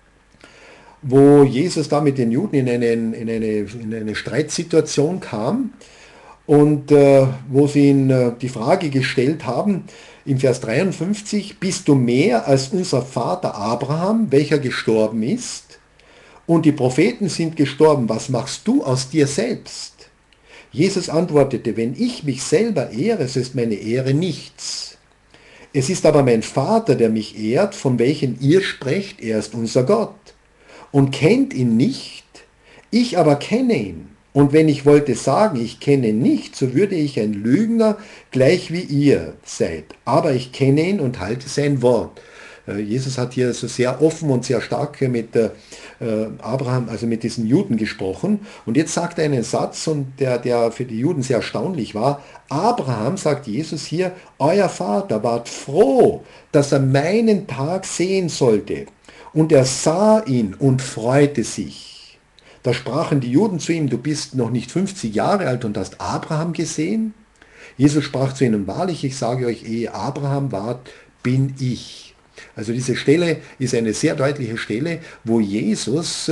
wo Jesus da mit den Juden in eine Streitsituation kam und wo sie ihn die Frage gestellt haben, im Vers 53, bist du mehr als unser Vater Abraham, welcher gestorben ist? Und die Propheten sind gestorben, was machst du aus dir selbst? Jesus antwortete, wenn ich mich selber ehre, so ist meine Ehre nichts. Es ist aber mein Vater, der mich ehrt, von welchem ihr sprecht, er ist unser Gott. Und kennt ihn nicht, ich aber kenne ihn. Und wenn ich wollte sagen, ich kenne ihn nicht, so würde ich ein Lügner gleich wie ihr seid. Aber ich kenne ihn und halte sein Wort. Jesus hat hier so sehr offen und sehr stark mit Abraham, also mit diesen Juden gesprochen. Und jetzt sagt er einen Satz, und der für die Juden sehr erstaunlich war. Abraham, sagt Jesus hier, euer Vater ward froh, dass er meinen Tag sehen sollte. Und er sah ihn und freute sich. Da sprachen die Juden zu ihm, du bist noch nicht 50 Jahre alt und hast Abraham gesehen? Jesus sprach zu ihnen, wahrlich, ich sage euch, ehe Abraham ward, bin ich. Also diese Stelle ist eine sehr deutliche Stelle, wo Jesus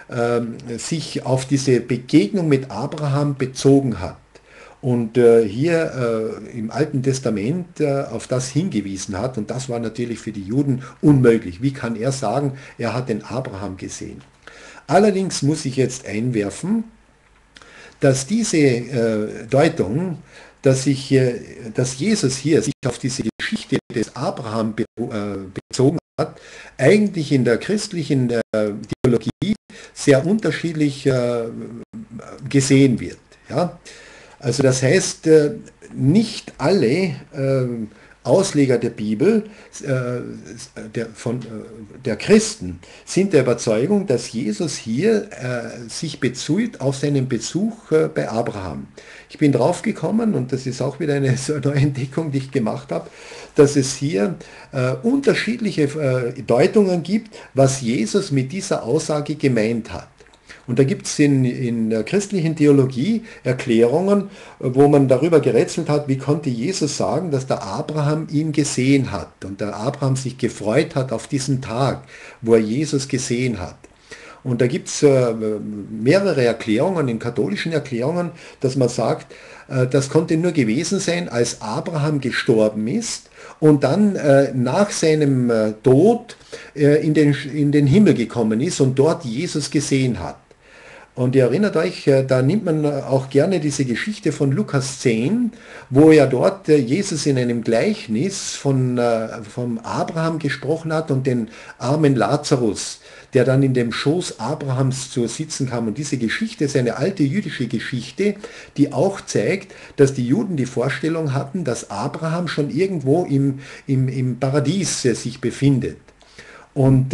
sich auf diese Begegnung mit Abraham bezogen hat. Und hier im Alten Testament auf das hingewiesen hat. Und das war natürlich für die Juden unmöglich. Wie kann er sagen, er hat den Abraham gesehen? Allerdings muss ich jetzt einwerfen, dass diese Deutung, dass Jesus hier sich auf diese Geschichte des Abraham bezogen hat, eigentlich in der christlichen Theologie sehr unterschiedlich gesehen wird. Ja? Also das heißt, nicht alle Ausleger der Bibel, der Christen, sind der Überzeugung, dass Jesus hier sich bezieht auf seinen Besuch bei Abraham. Ich bin draufgekommen, und das ist auch wieder eine so neue Entdeckung, die ich gemacht habe, dass es hier unterschiedliche Deutungen gibt, was Jesus mit dieser Aussage gemeint hat. Und da gibt es in der christlichen Theologie Erklärungen, wo man darüber gerätselt hat, wie konnte Jesus sagen, dass der Abraham ihn gesehen hat und der Abraham sich gefreut hat auf diesen Tag, wo er Jesus gesehen hat. Und da gibt es mehrere Erklärungen, in katholischen Erklärungen, dass man sagt, das konnte nur gewesen sein, als Abraham gestorben ist und dann nach seinem Tod in den Himmel gekommen ist und dort Jesus gesehen hat. Und ihr erinnert euch, da nimmt man auch gerne diese Geschichte von Lukas 10, wo ja dort Jesus in einem Gleichnis vom Abraham gesprochen hat und den armen Lazarus, der dann in dem Schoß Abrahams zu sitzen kam. Und diese Geschichte ist eine alte jüdische Geschichte, die auch zeigt, dass die Juden die Vorstellung hatten, dass Abraham schon irgendwo im Paradies sich befindet. Und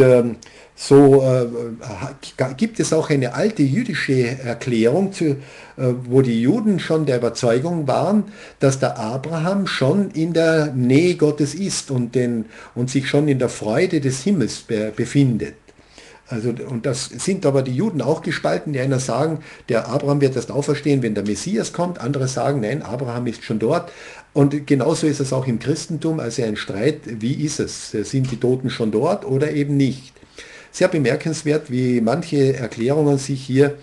gibt es auch eine alte jüdische Erklärung, wo die Juden schon der Überzeugung waren, dass der Abraham schon in der Nähe Gottes ist und sich schon in der Freude des Himmels befindet. Also, und das sind aber die Juden auch gespalten. Die einen sagen, der Abraham wird erst auferstehen, wenn der Messias kommt. Andere sagen, nein, Abraham ist schon dort. Und genauso ist es auch im Christentum, also ein Streit, wie ist es? Sind die Toten schon dort oder eben nicht? Sehr bemerkenswert, wie manche Erklärungen sich hier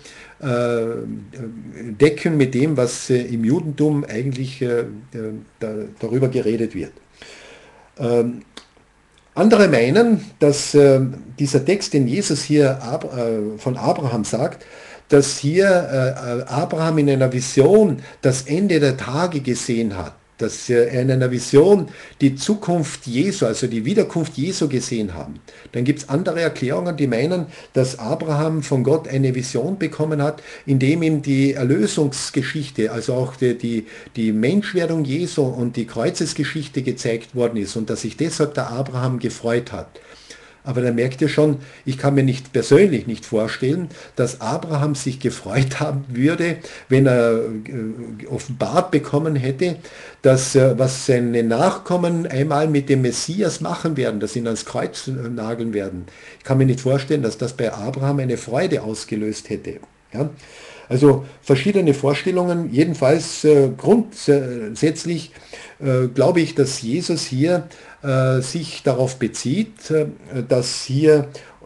decken mit dem, was im Judentum eigentlich darüber geredet wird. Andere meinen, dass dieser Text, den Jesus hier von Abraham sagt, dass hier Abraham in einer Vision das Ende der Tage gesehen hat, dass er in einer Vision die Zukunft Jesu, also die Wiederkunft Jesu gesehen haben. Dann gibt es andere Erklärungen, die meinen, dass Abraham von Gott eine Vision bekommen hat, indem ihm die Erlösungsgeschichte, also auch die Menschwerdung Jesu und die Kreuzesgeschichte gezeigt worden ist und dass sich deshalb der Abraham gefreut hat. Aber da merkt ihr schon, ich kann mir nicht persönlich nicht vorstellen, dass Abraham sich gefreut haben würde, wenn er offenbart bekommen hätte, dass was seine Nachkommen einmal mit dem Messias machen werden, dass sie ihn ans Kreuz nageln werden. Ich kann mir nicht vorstellen, dass das bei Abraham eine Freude ausgelöst hätte. Ja? Also verschiedene Vorstellungen, jedenfalls grundsätzlich glaube ich, dass Jesus hier sich darauf bezieht, dass hier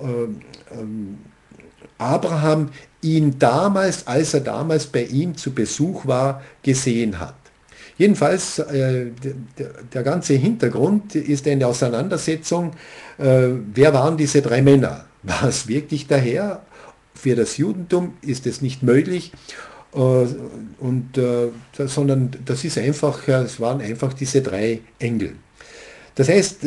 Abraham ihn damals, als er damals bei ihm zu Besuch war, gesehen hat. Jedenfalls, der ganze Hintergrund ist eine Auseinandersetzung, wer waren diese drei Männer? War es wirklich der Herr? Für das Judentum ist es nicht möglich, sondern das ist einfach, es waren einfach diese drei Engel. Das heißt,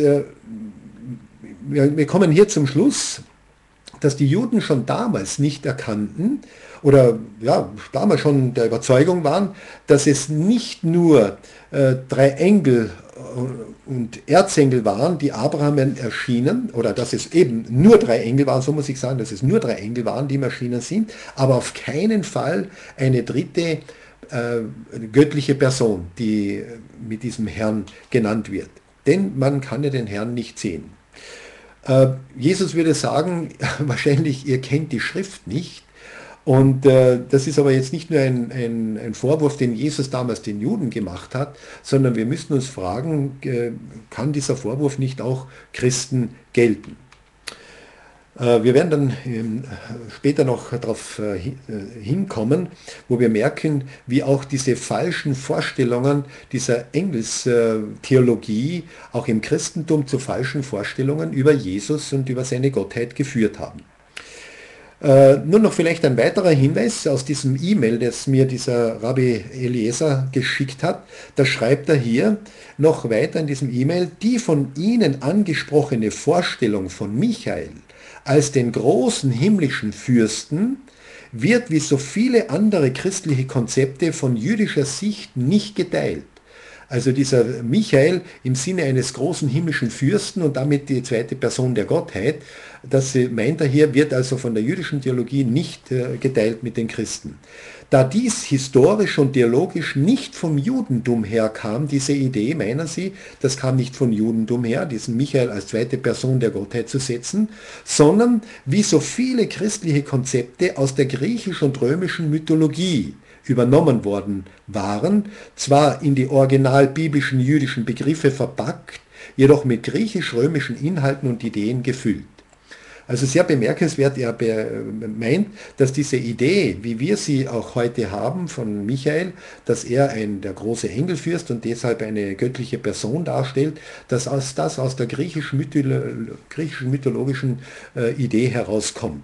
wir kommen hier zum Schluss, dass die Juden schon damals nicht erkannten oder ja, damals schon der Überzeugung waren, dass es nicht nur drei Engel und Erzengel waren, die Abraham erschienen, oder dass es eben nur drei Engel waren, so muss ich sagen, dass es nur drei Engel waren, die ihm erschienen sind, aber auf keinen Fall eine dritte göttliche Person, die mit diesem Herrn genannt wird. Denn man kann ja den Herrn nicht sehen. Jesus würde sagen, wahrscheinlich, ihr kennt die Schrift nicht. Und das ist aber jetzt nicht nur ein Vorwurf, den Jesus damals den Juden gemacht hat, sondern wir müssen uns fragen, kann dieser Vorwurf nicht auch Christen gelten? Wir werden dann später noch darauf hinkommen, wo wir merken, wie auch diese falschen Vorstellungen dieser Engelstheologie auch im Christentum zu falschen Vorstellungen über Jesus und über seine Gottheit geführt haben. Nur noch vielleicht ein weiterer Hinweis aus diesem E-Mail, das mir dieser Rabbi Eliezer geschickt hat. Da schreibt er hier noch weiter in diesem E-Mail, die von Ihnen angesprochene Vorstellung von Michael als den großen himmlischen Fürsten wird wie so viele andere christliche Konzepte von jüdischer Sicht nicht geteilt. Also dieser Michael im Sinne eines großen himmlischen Fürsten und damit die zweite Person der Gottheit, das meint er hier, wird also von der jüdischen Theologie nicht geteilt mit den Christen. Da dies historisch und theologisch nicht vom Judentum herkam, diese Idee, meinen Sie, das kam nicht vom Judentum her, diesen Michael als zweite Person der Gottheit zu setzen, sondern wie so viele christliche Konzepte aus der griechischen und römischen Mythologie übernommen worden waren, zwar in die original biblischen jüdischen Begriffe verpackt, jedoch mit griechisch-römischen Inhalten und Ideen gefüllt. Also sehr bemerkenswert, er meint, dass diese Idee, wie wir sie auch heute haben von Michael, dass er der große Engelfürst und deshalb eine göttliche Person darstellt, dass das aus der griechisch-mythologischen Idee herauskommt.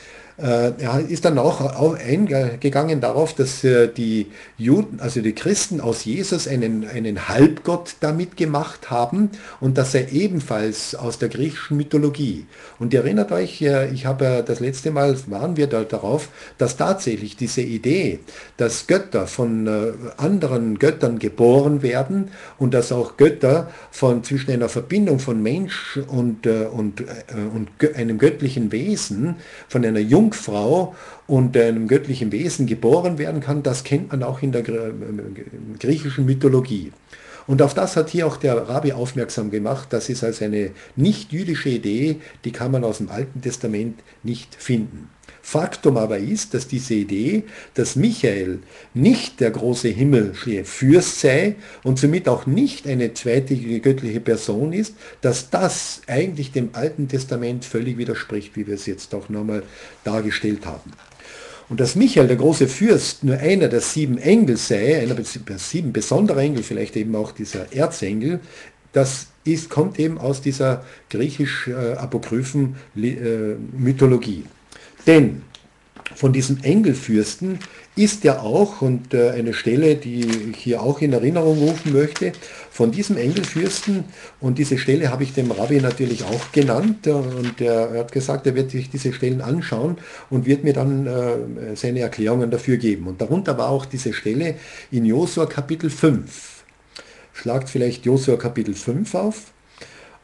Er ist dann auch eingegangen darauf, dass die Juden, also die Christen aus Jesus einen Halbgott damit gemacht haben und dass er ebenfalls aus der griechischen Mythologie. Und ihr erinnert euch, ich habe das letzte Mal, waren wir da darauf, dass tatsächlich diese Idee, dass Götter von anderen Göttern geboren werden und dass auch Götter zwischen einer Verbindung von Mensch und einem göttlichen Wesen, von einer Jungfrau und einem göttlichen Wesen geboren werden kann, das kennt man auch in der griechischen Mythologie. Und auf das hat hier auch der Rabbi aufmerksam gemacht. Das ist also eine nicht-jüdische Idee, die kann man aus dem Alten Testament nicht finden. Faktum aber ist, dass diese Idee, dass Michael nicht der große himmlische Fürst sei und somit auch nicht eine zweite göttliche Person ist, dass das eigentlich dem Alten Testament völlig widerspricht, wie wir es jetzt auch nochmal dargestellt haben. Und dass Michael, der große Fürst, nur einer der 7 Engel sei, einer der 7 besondere Engel, vielleicht eben auch dieser Erzengel, das kommt eben aus dieser griechisch-apokryphen Mythologie. Denn von diesem Engelfürsten ist ja auch, und eine Stelle, die ich hier auch in Erinnerung rufen möchte, von diesem Engelfürsten, und diese Stelle habe ich dem Rabbi natürlich auch genannt, und er hat gesagt, er wird sich diese Stellen anschauen und wird mir dann seine Erklärungen dafür geben. Und darunter war auch diese Stelle in Josua Kapitel 5. Schlagt vielleicht Josua Kapitel 5 auf.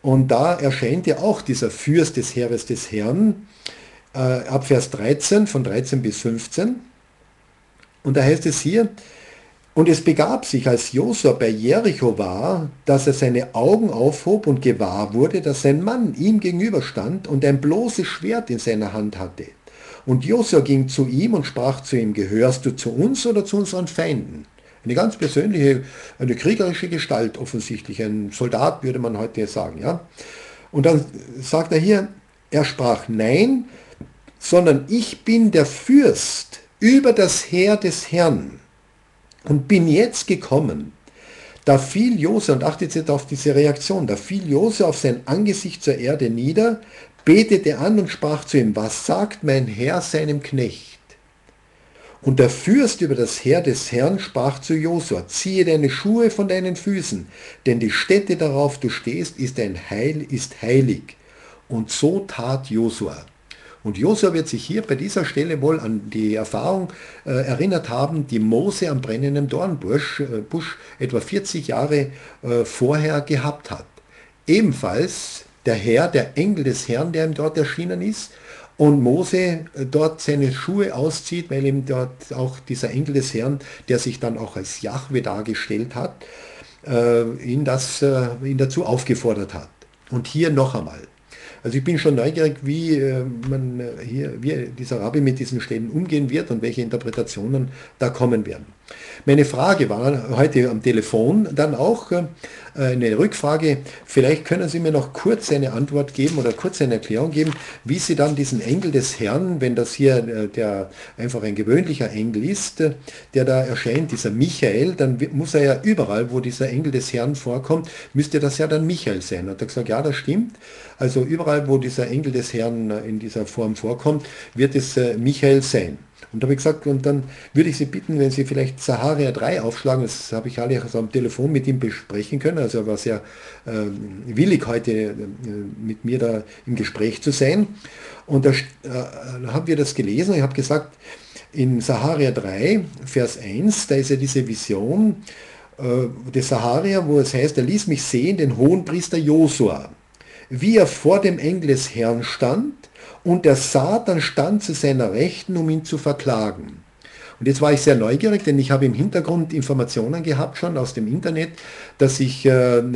Und da erscheint ja auch dieser Fürst des Heeres des Herrn, ab Vers 13, von 13 bis 15. Und da heißt es hier, und es begab sich, als Josua bei Jericho war, dass er seine Augen aufhob und gewahr wurde, dass ein Mann ihm gegenüberstand und ein bloßes Schwert in seiner Hand hatte. Und Josua ging zu ihm und sprach zu ihm, gehörst du zu uns oder zu unseren Feinden? Eine ganz persönliche, eine kriegerische Gestalt offensichtlich, ein Soldat würde man heute sagen. Ja? Und dann sagt er hier, er sprach, nein, sondern ich bin der Fürst über das Heer des Herrn und bin jetzt gekommen. Da fiel Josua, und achtet jetzt auf diese Reaktion, da fiel Josua auf sein Angesicht zur Erde nieder, betete an und sprach zu ihm, was sagt mein Herr seinem Knecht? Und der Fürst über das Heer des Herrn sprach zu Josua, ziehe deine Schuhe von deinen Füßen, denn die Stätte, darauf du stehst, ist heilig. Und so tat Josua. Und Josua wird sich hier bei dieser Stelle wohl an die Erfahrung erinnert haben, die Mose am brennenden Dornbusch etwa 40 Jahre vorher gehabt hat. Ebenfalls der Herr, der Engel des Herrn, der ihm dort erschienen ist, und Mose dort seine Schuhe auszieht, weil ihm dort auch dieser Engel des Herrn, der sich dann auch als Jahwe dargestellt hat, ihn dazu aufgefordert hat. Und hier noch einmal. Also ich bin schon neugierig, wie dieser Rabbi mit diesen Stellen umgehen wird und welche Interpretationen da kommen werden. Meine Frage war heute am Telefon dann auch eine Rückfrage. Vielleicht können Sie mir noch kurz eine Antwort geben oder kurz eine Erklärung geben, wie Sie dann diesen Engel des Herrn, wenn das hier der einfach ein gewöhnlicher Engel ist, der da erscheint, dieser Michael, dann muss er ja überall, wo dieser Engel des Herrn vorkommt, müsste das ja dann Michael sein. Und er hat gesagt, ja, das stimmt. Also überall, wo dieser Engel des Herrn in dieser Form vorkommt, wird es Michael sein. Und da habe ich gesagt, und dann würde ich Sie bitten, wenn Sie vielleicht Saharia 3 aufschlagen, das habe ich alle am Telefon mit ihm besprechen können, also er war sehr willig heute mit mir da im Gespräch zu sein. Und da haben wir das gelesen und ich habe gesagt, in Saharia 3, Vers 1, da ist ja diese Vision des Saharia, wo es heißt, er ließ mich sehen, den Hohenpriester Josua, wie er vor dem Engel des Herrn stand, und der Satan stand zu seiner Rechten, um ihn zu verklagen. Und jetzt war ich sehr neugierig, denn ich habe im Hintergrund Informationen gehabt schon aus dem Internet, dass ich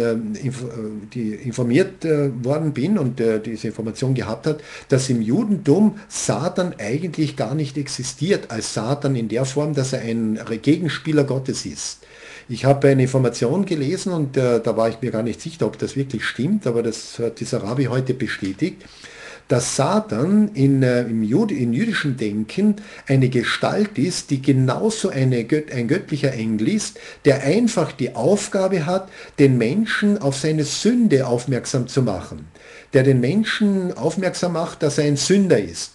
informiert worden bin und diese Information gehabt hat, dass im Judentum Satan eigentlich gar nicht existiert als Satan in der Form, dass er ein Gegenspieler Gottes ist. Ich habe eine Information gelesen und da war ich mir gar nicht sicher, ob das wirklich stimmt, aber das hat dieser Rabbi heute bestätigt, dass Satan im jüdischen Denken eine Gestalt ist, die genauso ein göttlicher Engel ist, der einfach die Aufgabe hat, den Menschen auf seine Sünde aufmerksam zu machen, der den Menschen aufmerksam macht, dass er ein Sünder ist.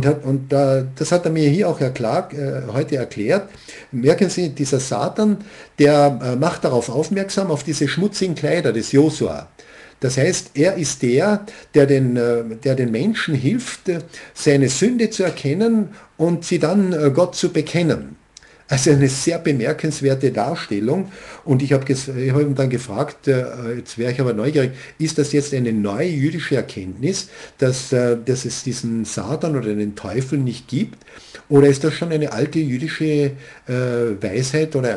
Das hat er mir hier auch heute erklärt. Merken Sie, dieser Satan, der macht darauf aufmerksam, auf diese schmutzigen Kleider des Josua. Das heißt, er ist der den Menschen hilft, seine Sünde zu erkennen und sie dann Gott zu bekennen. Also eine sehr bemerkenswerte Darstellung. Und ich habe ihn dann gefragt, jetzt wäre ich aber neugierig, ist das jetzt eine neue jüdische Erkenntnis, dass es diesen Satan oder den Teufel nicht gibt? Oder ist das schon eine alte jüdische Weisheit oder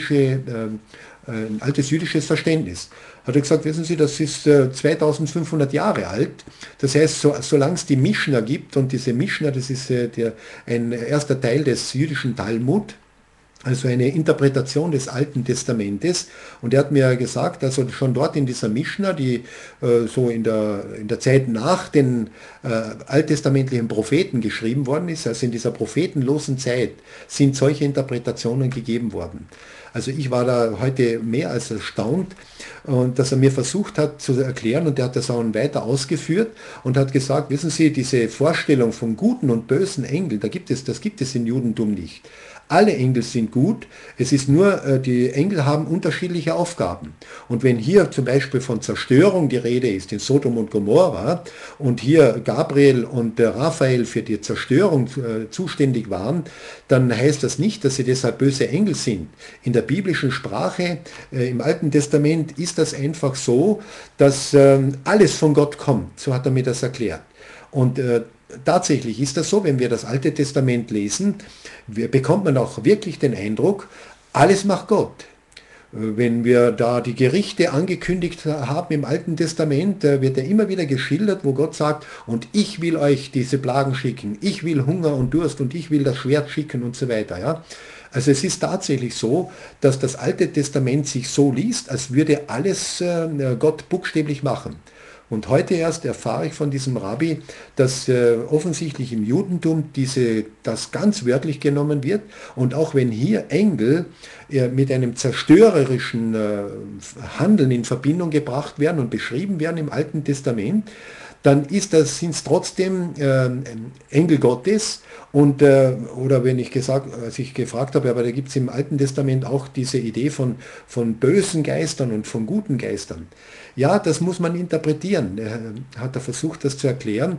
ein altes jüdisches Verständnis? Hat er gesagt, wissen Sie, das ist 2500 Jahre alt. Das heißt, solange es die Mischna gibt, und diese Mischna, das ist ein erster Teil des jüdischen Talmud, also eine Interpretation des Alten Testamentes. Und er hat mir gesagt, also schon dort in dieser Mischna, die so in der Zeit nach den alttestamentlichen Propheten geschrieben worden ist, also in dieser prophetenlosen Zeit, sind solche Interpretationen gegeben worden. Also ich war da heute mehr als erstaunt, und dass er mir versucht hat zu erklären, und er hat das auch weiter ausgeführt und hat gesagt, wissen Sie, diese Vorstellung von guten und bösen Engeln, das gibt es im Judentum nicht. Alle Engel sind gut, es ist nur, die Engel haben unterschiedliche Aufgaben. Und wenn hier zum Beispiel von Zerstörung die Rede ist in Sodom und Gomorra und hier Gabriel und Raphael für die Zerstörung zuständig waren, dann heißt das nicht, dass sie deshalb böse Engel sind. In der biblischen Sprache im Alten Testament ist das einfach so, dass alles von Gott kommt. So hat er mir das erklärt. Und tatsächlich ist das so, wenn wir das Alte Testament lesen, bekommt man auch wirklich den Eindruck, alles macht Gott. Wenn wir da die Gerichte angekündigt haben im Alten Testament, wird ja immer wieder geschildert, wo Gott sagt, und ich will euch diese Plagen schicken, ich will Hunger und Durst und ich will das Schwert schicken und so weiter. Ja? Also es ist tatsächlich so, dass das Alte Testament sich so liest, als würde alles Gott buchstäblich machen. Und heute erst erfahre ich von diesem Rabbi, dass offensichtlich im Judentum das ganz wörtlich genommen wird. Und auch wenn hier Engel mit einem zerstörerischen Handeln in Verbindung gebracht werden und beschrieben werden im Alten Testament, dann sind es trotzdem Engel Gottes. Und, oder wenn als ich gefragt habe, aber da gibt es im Alten Testament auch diese Idee von bösen Geistern und von guten Geistern. Ja, das muss man interpretieren. Hat er versucht, das zu erklären.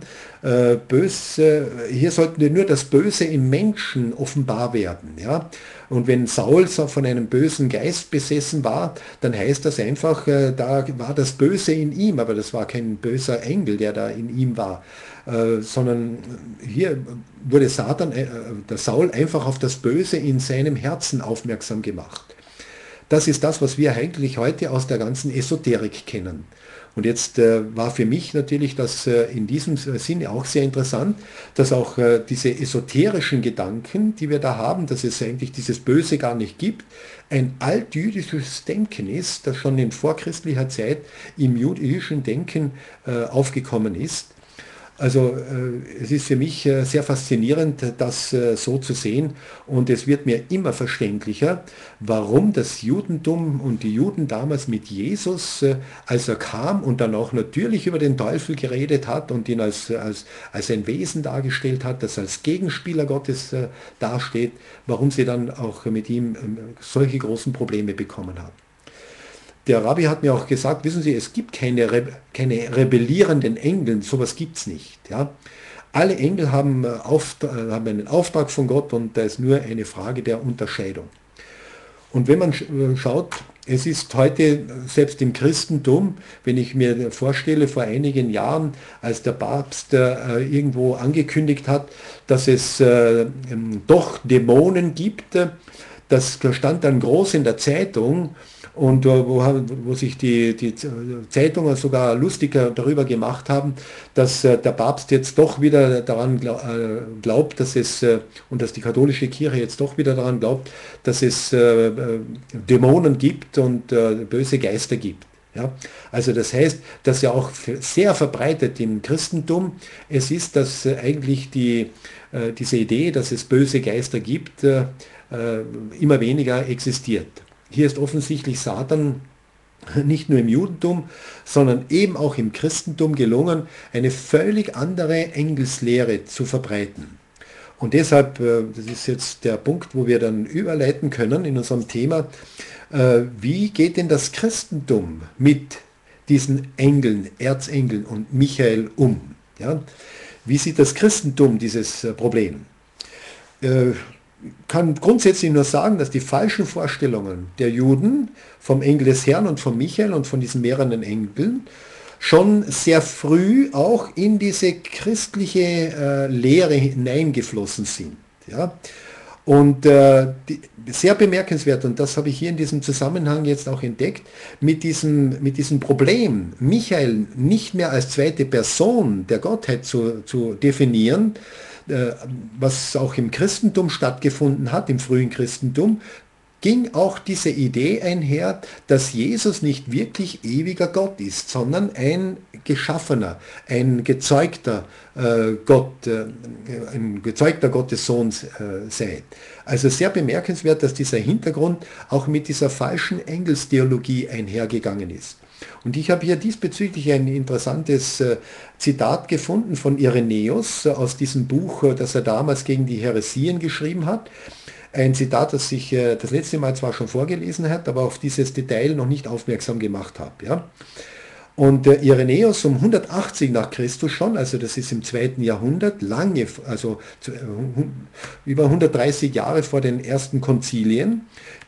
Hier sollte nur das Böse im Menschen offenbar werden. Ja? Und wenn Saul von einem bösen Geist besessen war, dann heißt das einfach, da war das Böse in ihm, aber das war kein böser Engel, der da in ihm war. Sondern hier wurde der Saul einfach auf das Böse in seinem Herzen aufmerksam gemacht. Das ist das, was wir eigentlich heute aus der ganzen Esoterik kennen. Und jetzt war für mich natürlich das in diesem Sinne auch sehr interessant, dass auch diese esoterischen Gedanken, die wir da haben, dass es eigentlich dieses Böse gar nicht gibt, ein altjüdisches Denken ist, das schon in vorchristlicher Zeit im jüdischen Denken aufgekommen ist. Also es ist für mich sehr faszinierend, das so zu sehen, und es wird mir immer verständlicher, warum das Judentum und die Juden damals mit Jesus, als er kam und dann auch natürlich über den Teufel geredet hat und ihn als ein Wesen dargestellt hat, das als Gegenspieler Gottes dasteht, warum sie dann auch mit ihm solche großen Probleme bekommen haben. Der Rabbi hat mir auch gesagt, wissen Sie, es gibt keine rebellierenden Engel, sowas gibt es nicht. Ja? Alle Engel haben einen Auftrag von Gott, und da ist nur eine Frage der Unterscheidung. Und wenn man schaut, es ist heute, selbst im Christentum, wenn ich mir vorstelle, vor einigen Jahren, als der Papst irgendwo angekündigt hat, dass es doch Dämonen gibt, das stand dann groß in der Zeitung, und wo sich die Zeitungen sogar lustiger darüber gemacht haben, dass der Papst jetzt doch wieder daran glaubt, und dass die katholische Kirche jetzt doch wieder daran glaubt, dass es Dämonen gibt und böse Geister gibt. Ja? Also das heißt, dass ja auch sehr verbreitet im Christentum es ist, dass eigentlich diese Idee, dass es böse Geister gibt, immer weniger existiert. Hier ist offensichtlich Satan nicht nur im Judentum, sondern eben auch im Christentum gelungen, eine völlig andere Engelslehre zu verbreiten. Und deshalb, das ist jetzt der Punkt, wo wir dann überleiten können in unserem Thema, wie geht denn das Christentum mit diesen Engeln, Erzengeln und Michael um? Ja? Wie sieht das Christentum dieses Problem? Kann grundsätzlich nur sagen, dass die falschen Vorstellungen der Juden vom Engel des Herrn und von Michael und von diesen mehreren Engeln schon sehr früh auch in diese christliche Lehre hineingeflossen sind. Ja? Und sehr bemerkenswert, und das habe ich hier in diesem Zusammenhang jetzt auch entdeckt, mit diesem Problem, Michael nicht mehr als zweite Person der Gottheit zu definieren, was auch im Christentum stattgefunden hat, im frühen Christentum, ging auch diese Idee einher, dass Jesus nicht wirklich ewiger Gott ist, sondern ein geschaffener, ein gezeugter Gottes Sohn sei. Also sehr bemerkenswert, dass dieser Hintergrund auch mit dieser falschen Engelstheologie einhergegangen ist. Und ich habe hier diesbezüglich ein interessantes Zitat gefunden von Irenäus aus diesem Buch, das er damals gegen die Häresien geschrieben hat. Ein Zitat, das ich das letzte Mal zwar schon vorgelesen habe, aber auf dieses Detail noch nicht aufmerksam gemacht habe. Ja? Und Irenäus um 180 nach Christus schon, also das ist im 2. Jahrhundert, lange, also über 130 Jahre vor den ersten Konzilien,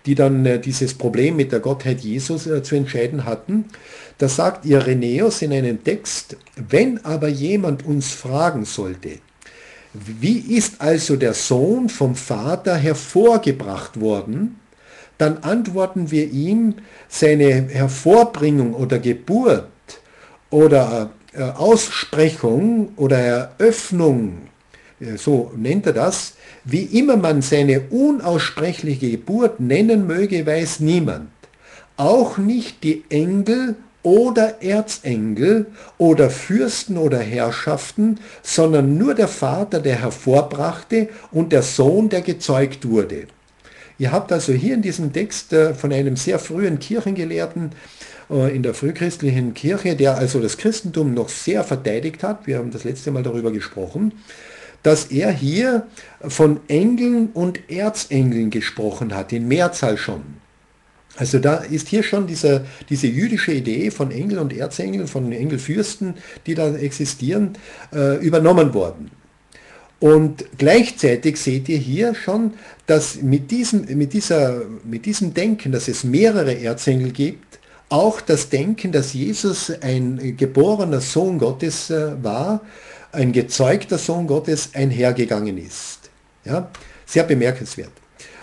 die dann dieses Problem mit der Gottheit Jesus zu entscheiden hatten. Da sagt Irenäus in einem Text: Wenn aber jemand uns fragen sollte, wie ist also der Sohn vom Vater hervorgebracht worden, dann antworten wir ihm, seine Hervorbringung oder Geburt oder Aussprechung oder Eröffnung, so nennt er das, wie immer man seine unaussprechliche Geburt nennen möge, weiß niemand. Auch nicht die Engel oder Erzengel oder Fürsten oder Herrschaften, sondern nur der Vater, der hervorbrachte, und der Sohn, der gezeugt wurde. Ihr habt also hier in diesem Text von einem sehr frühen Kirchengelehrten in der frühchristlichen Kirche, der also das Christentum noch sehr verteidigt hat, wir haben das letzte Mal darüber gesprochen, dass er hier von Engeln und Erzengeln gesprochen hat, in Mehrzahl schon. Also da ist hier schon diese jüdische Idee von Engel und Erzengeln, von Engelfürsten, die da existieren, übernommen worden. Und gleichzeitig seht ihr hier schon, dass mit diesem Denken, dass es mehrere Erzengel gibt, auch das Denken, dass Jesus ein geborener Sohn Gottes war, ein gezeugter Sohn Gottes, einhergegangen ist. Ja? Sehr bemerkenswert.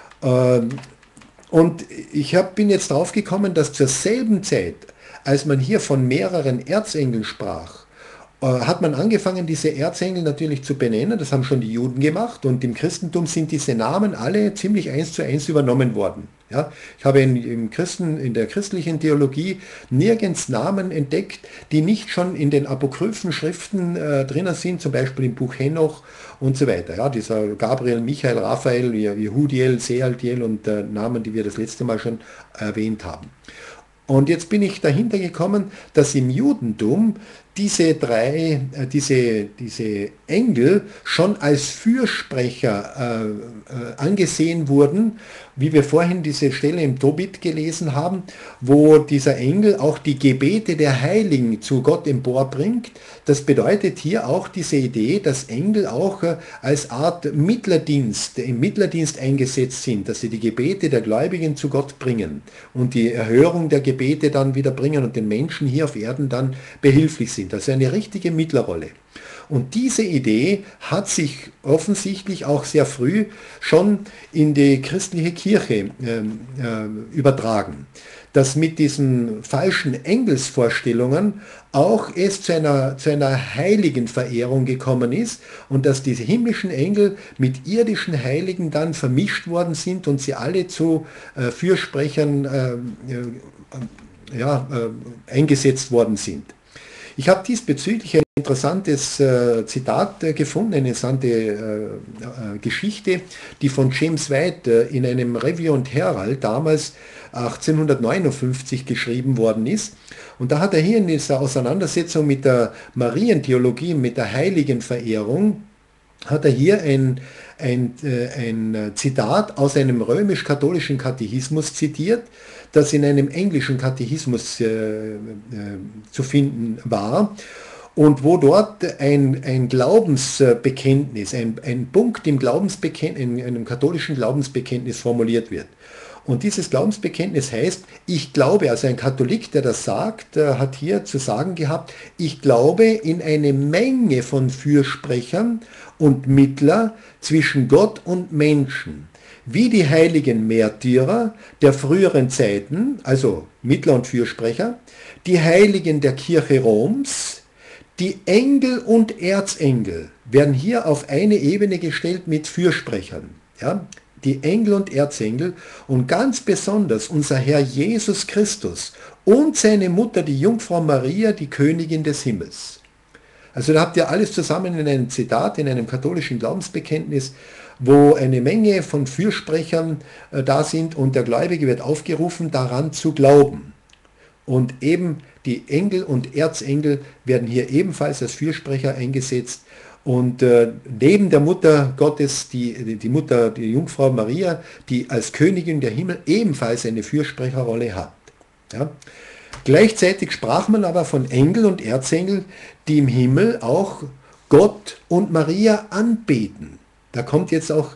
Und ich bin jetzt drauf gekommen, dass zur selben Zeit, als man hier von mehreren Erzengeln sprach, hat man angefangen, diese Erzengel natürlich zu benennen. Das haben schon die Juden gemacht, und im Christentum sind diese Namen alle ziemlich 1:1 übernommen worden. Ja, ich habe in der christlichen Theologie nirgends Namen entdeckt, die nicht schon in den apokryphen Schriften drinnen sind, zum Beispiel im Buch Henoch und so weiter. Ja, dieser Gabriel, Michael, Raphael, Jehudiel, Sealtiel und Namen, die wir das letzte Mal schon erwähnt haben. Und jetzt bin ich dahinter gekommen, dass im Judentum diese Engel schon als Fürsprecher angesehen wurden, wie wir vorhin diese Stelle im Tobit gelesen haben, wo dieser Engel auch die Gebete der Heiligen zu Gott emporbringt. Das bedeutet hier auch diese Idee, dass Engel auch als Art im Mittlerdienst eingesetzt sind, dass sie die Gebete der Gläubigen zu Gott bringen und die Erhörung der Gebete dann wieder bringen und den Menschen hier auf Erden dann behilflich sind. Also eine richtige Mittlerrolle. Und diese Idee hat sich offensichtlich auch sehr früh schon in die christliche Kirche übertragen, dass mit diesen falschen Engelsvorstellungen auch es zu einer heiligen Verehrung gekommen ist und dass diese himmlischen Engel mit irdischen Heiligen dann vermischt worden sind und sie alle zu Fürsprechern eingesetzt worden sind. Ich habe diesbezüglich ein interessantes Zitat gefunden, eine interessante Geschichte, die von James White in einem Review und Herald damals 1859 geschrieben worden ist. Und da hat er hier in dieser Auseinandersetzung mit der Marientheologie, mit der Heiligenverehrung, hat er hier ein Zitat aus einem römisch-katholischen Katechismus zitiert, das in einem englischen Katechismus zu finden war und wo dort ein Glaubensbekenntnis, ein Punkt im Glaubensbekenntnis, in einem katholischen Glaubensbekenntnis formuliert wird. Und dieses Glaubensbekenntnis heißt, ich glaube, also ein Katholik, der das sagt, hat hier zu sagen gehabt, ich glaube in eine Menge von Fürsprechern und Mittler zwischen Gott und Menschen, wie die heiligen Märtyrer der früheren Zeiten, also Mittler und Fürsprecher, die Heiligen der Kirche Roms, die Engel und Erzengel werden hier auf eine Ebene gestellt mit Fürsprechern. Ja? Die Engel und Erzengel und ganz besonders unser Herr Jesus Christus und seine Mutter, die Jungfrau Maria, die Königin des Himmels. Also da habt ihr alles zusammen in einem Zitat, in einem katholischen Glaubensbekenntnis, wo eine Menge von Fürsprechern da sind und der Gläubige wird aufgerufen, daran zu glauben. Und eben die Engel und Erzengel werden hier ebenfalls als Fürsprecher eingesetzt. Und neben der Mutter Gottes, die Jungfrau Maria, die als Königin der Himmel ebenfalls eine Fürsprecherrolle hat. Ja? Gleichzeitig sprach man aber von Engel und Erzengel, die im Himmel auch Gott und Maria anbeten. Da kommt jetzt auch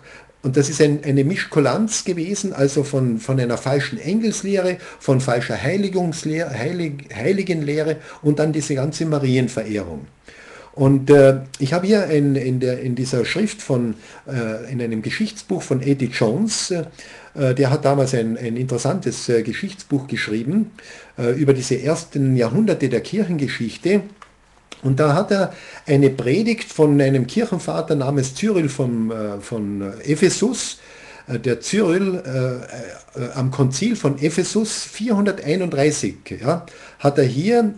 Und das ist eine Mischkulanz gewesen, also von einer falschen Engelslehre, von falscher Heiligenlehre und dann diese ganze Marienverehrung. Und ich habe hier in dieser Schrift in einem Geschichtsbuch von Eddie Jones, der hat damals ein interessantes Geschichtsbuch geschrieben über diese ersten Jahrhunderte der Kirchengeschichte. Und da hat er eine Predigt von einem Kirchenvater namens Cyril von Ephesus, der Cyril am Konzil von Ephesus 431, ja, hat er hier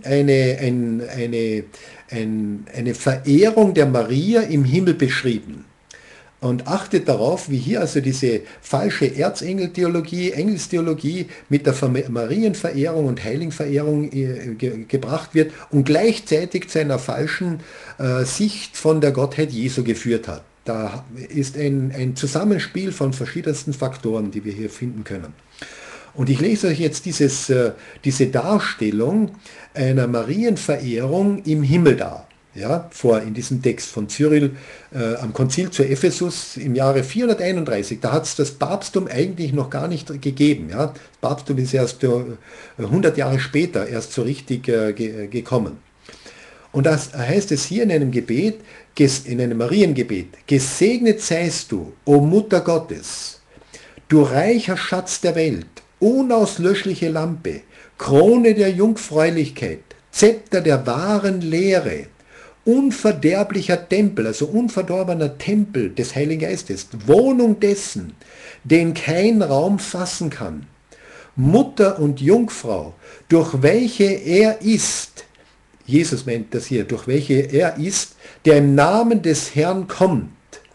eine Verehrung der Maria im Himmel beschrieben. Und achtet darauf, wie hier also diese falsche Erzengeltheologie, Engelstheologie mit der Marienverehrung und Heiligenverehrung gebracht wird und gleichzeitig zu einer falschen Sicht von der Gottheit Jesu geführt hat. Da ist ein Zusammenspiel von verschiedensten Faktoren, die wir hier finden können. Und ich lese euch jetzt diese Darstellung einer Marienverehrung im Himmel dar. Ja, vor in diesem Text von Cyril am Konzil zu Ephesus im Jahre 431. Da hat es das Papsttum eigentlich noch gar nicht gegeben. Ja. Das Papsttum ist erst 100 Jahre später erst so richtig gekommen. Und das heißt es hier in einem Gebet, in einem Mariengebet: Gesegnet seist du, o Mutter Gottes, du reicher Schatz der Welt, unauslöschliche Lampe, Krone der Jungfräulichkeit, Zepter der wahren Lehre, unverderblicher Tempel, also unverdorbener Tempel des Heiligen Geistes, Wohnung dessen, den kein Raum fassen kann, Mutter und Jungfrau, durch welche er ist, Jesus meint das hier, durch welche er ist, der im Namen des Herrn kommt.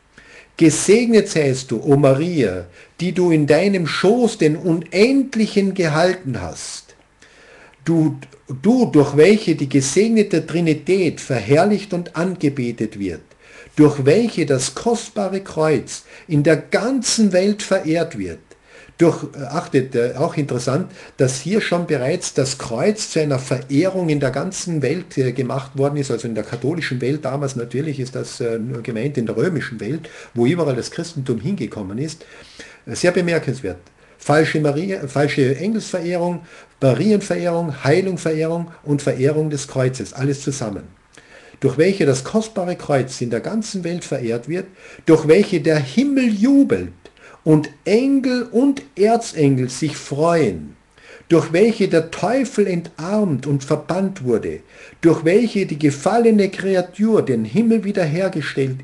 Gesegnet seist du, o Maria, die du in deinem Schoß den Unendlichen gehalten hast. Du, durch welche die gesegnete Trinität verherrlicht und angebetet wird, durch welche das kostbare Kreuz in der ganzen Welt verehrt wird. Achtet, auch interessant, dass hier schon bereits das Kreuz zu einer Verehrung in der ganzen Welt gemacht worden ist, also in der katholischen Welt damals natürlich ist das nur gemeint in der römischen Welt, wo überall das Christentum hingekommen ist. Sehr bemerkenswert. Falsche Engelsverehrung, Marienverehrung, Heilungverehrung und Verehrung des Kreuzes, alles zusammen. Durch welche das kostbare Kreuz in der ganzen Welt verehrt wird, durch welche der Himmel jubelt und Engel und Erzengel sich freuen, durch welche der Teufel entarmt und verbannt wurde, durch welche die gefallene Kreatur dem Himmel wiederhergestellt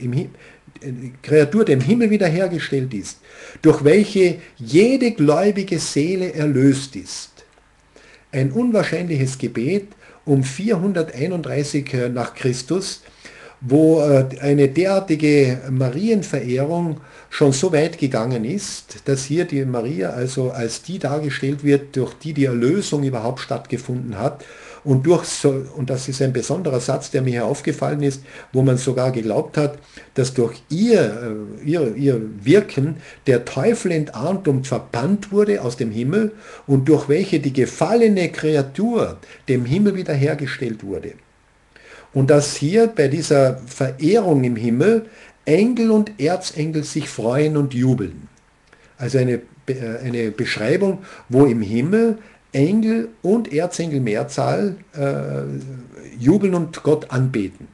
ist, durch welche jede gläubige Seele erlöst ist. Ein unwahrscheinliches Gebet um 431 nach Christus, wo eine derartige Marienverehrung schon so weit gegangen ist, dass hier die Maria also als die dargestellt wird, durch die die Erlösung überhaupt stattgefunden hat. Und das ist ein besonderer Satz, der mir hier aufgefallen ist, wo man sogar geglaubt hat, dass durch ihr Wirken der Teufel entarmt und verbannt wurde aus dem Himmel und durch welche die gefallene Kreatur dem Himmel wiederhergestellt wurde. Und dass hier bei dieser Verehrung im Himmel Engel und Erzengel sich freuen und jubeln. Also eine Beschreibung, wo im Himmel Engel und Erzengel Mehrzahl jubeln und Gott anbeten.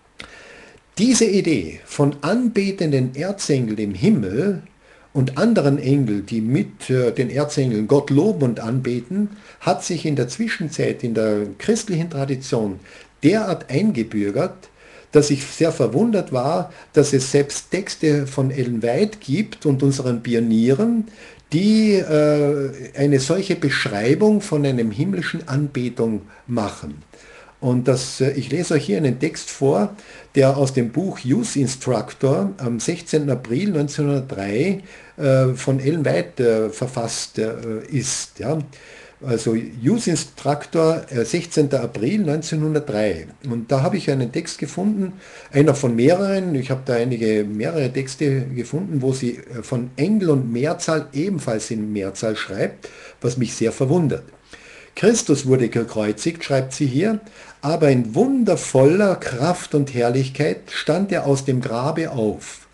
Diese Idee von anbetenden Erzengeln im Himmel und anderen Engeln, die mit den Erzengeln Gott loben und anbeten, hat sich in der Zwischenzeit in der christlichen Tradition derart eingebürgert, dass ich sehr verwundert war, dass es selbst Texte von Ellen White gibt und unseren Pionieren, die eine solche Beschreibung von einem himmlischen Anbetung machen. Und ich lese euch hier einen Text vor, der aus dem Buch Youth Instructor am 16. April 1903 von Ellen White verfasst ist. Ja. Also Youth Instructor, 16. April 1903. Und da habe ich einen Text gefunden, einer von mehreren, ich habe da mehrere Texte gefunden, wo sie von Engel und Mehrzahl ebenfalls in Mehrzahl schreibt, was mich sehr verwundert. Christus wurde gekreuzigt, schreibt sie hier, aber in wundervoller Kraft und Herrlichkeit stand er aus dem Grabe auf.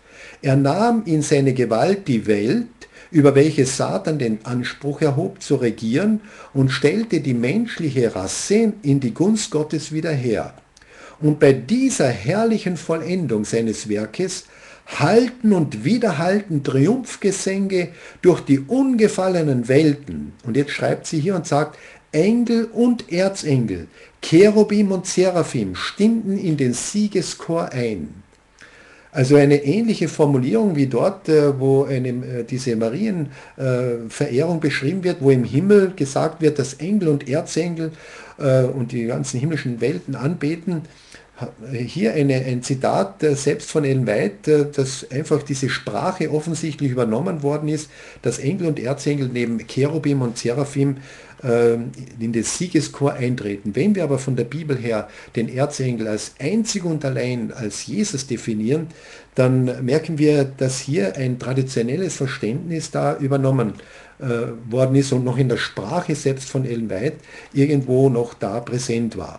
Er nahm in seine Gewalt die Welt, über welche Satan den Anspruch erhob zu regieren, und stellte die menschliche Rasse in die Gunst Gottes wieder her. Und bei dieser herrlichen Vollendung seines Werkes halten und widerhalten Triumphgesänge durch die ungefallenen Welten. Und jetzt schreibt sie hier und sagt, Engel und Erzengel, Cherubim und Seraphim stimmten in den Siegeschor ein. Also eine ähnliche Formulierung wie dort, wo diese Marienverehrung beschrieben wird, wo im Himmel gesagt wird, dass Engel und Erzengel und die ganzen himmlischen Welten anbeten. Hier ein Zitat selbst von Ellen White, dass einfach diese Sprache offensichtlich übernommen worden ist, dass Engel und Erzengel neben Cherubim und Seraphim in den Siegeschor eintreten. Wenn wir aber von der Bibel her den Erzengel als einzig und allein als Jesus definieren, dann merken wir, dass hier ein traditionelles Verständnis da übernommen worden ist und noch in der Sprache selbst von Ellen White irgendwo noch da präsent war.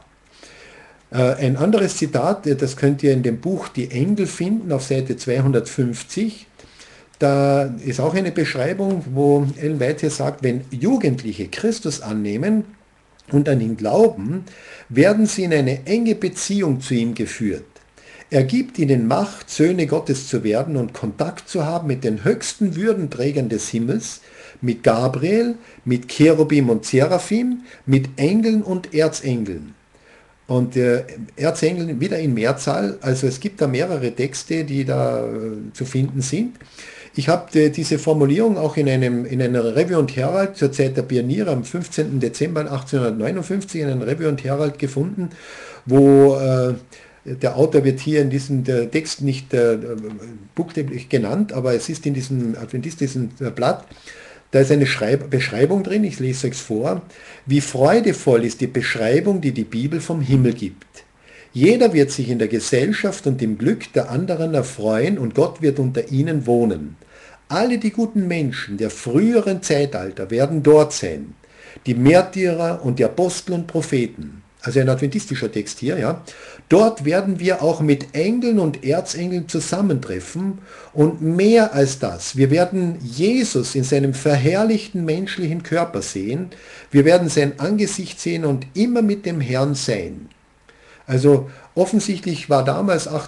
Ein anderes Zitat, das könnt ihr in dem Buch Die Engel finden, auf Seite 250. Da ist auch eine Beschreibung, wo Ellen White hier sagt, wenn Jugendliche Christus annehmen und an ihn glauben, werden sie in eine enge Beziehung zu ihm geführt. Er gibt ihnen Macht, Söhne Gottes zu werden und Kontakt zu haben mit den höchsten Würdenträgern des Himmels, mit Gabriel, mit Cherubim und Seraphim, mit Engeln und Erzengeln. Und Erzengel wieder in Mehrzahl, also es gibt da mehrere Texte, die da zu finden sind. Ich habe diese Formulierung auch in einer Revue und Herald zur Zeit der Pioniere am 15. Dezember 1859 in einer Revue und Herald gefunden, wo der Autor wird hier in diesem Text nicht buchstäblich genannt, aber es ist in diesem adventistischen Blatt. Da ist eine Beschreibung drin, ich lese es vor. Wie freudevoll ist die Beschreibung, die die Bibel vom Himmel gibt. Jeder wird sich in der Gesellschaft und im Glück der anderen erfreuen und Gott wird unter ihnen wohnen. Alle die guten Menschen der früheren Zeitalter werden dort sein. Die Märtyrer und die Apostel und Propheten. Also ein adventistischer Text hier, ja. Dort werden wir auch mit Engeln und Erzengeln zusammentreffen und mehr als das. Wir werden Jesus in seinem verherrlichten menschlichen Körper sehen. Wir werden sein Angesicht sehen und immer mit dem Herrn sein. Also offensichtlich war damals nach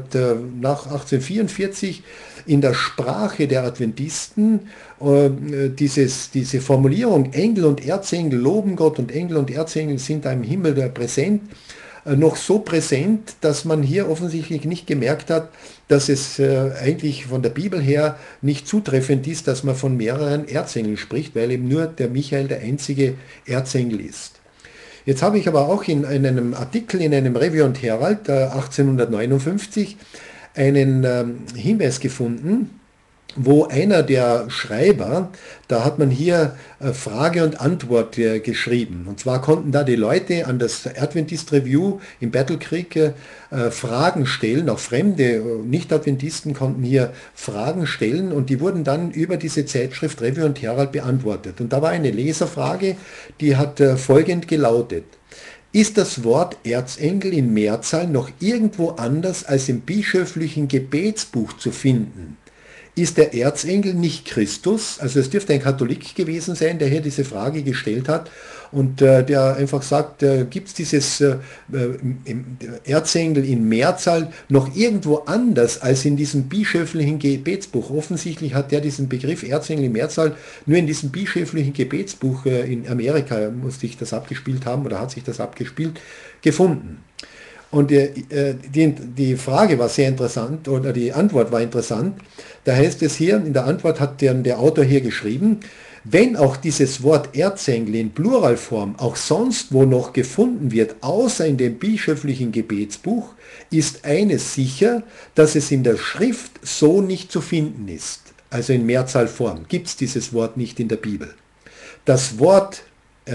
1844 in der Sprache der Adventisten diese Formulierung Engel und Erzengel loben Gott und Engel und Erzengel sind da im Himmel präsent, noch so präsent, dass man hier offensichtlich nicht gemerkt hat, dass es eigentlich von der Bibel her nicht zutreffend ist, dass man von mehreren Erzengeln spricht, weil eben nur der Michael der einzige Erzengel ist. Jetzt habe ich aber auch in einem Artikel in einem Revue und Herald 1859 einen Hinweis gefunden, wo einer der Schreiber, da hat man hier Frage und Antwort geschrieben. Und zwar konnten da die Leute an das Adventist Review im Battle Creek Fragen stellen, auch fremde Nicht-Adventisten konnten hier Fragen stellen und die wurden dann über diese Zeitschrift Revue und Herald beantwortet. Und da war eine Leserfrage, die hat folgend gelautet. Ist das Wort Erzengel in Mehrzahl noch irgendwo anders als im bischöflichen Gebetsbuch zu finden? Ist der Erzengel nicht Christus? Also es dürfte ein Katholik gewesen sein, der hier diese Frage gestellt hat und der einfach sagt, gibt es dieses Erzengel in Mehrzahl noch irgendwo anders als in diesem bischöflichen Gebetsbuch? Offensichtlich hat der diesen Begriff Erzengel in Mehrzahl nur in diesem bischöflichen Gebetsbuch in Amerika, muss sich das abgespielt haben oder hat sich das abgespielt, gefunden. Und die Frage war sehr interessant, oder die Antwort war interessant. Da heißt es hier, in der Antwort hat der Autor hier geschrieben, wenn auch dieses Wort Erzengel in Pluralform auch sonst wo noch gefunden wird, außer in dem bischöflichen Gebetsbuch, ist eines sicher, dass es in der Schrift so nicht zu finden ist. Also in Mehrzahlform gibt es dieses Wort nicht in der Bibel. Das Wort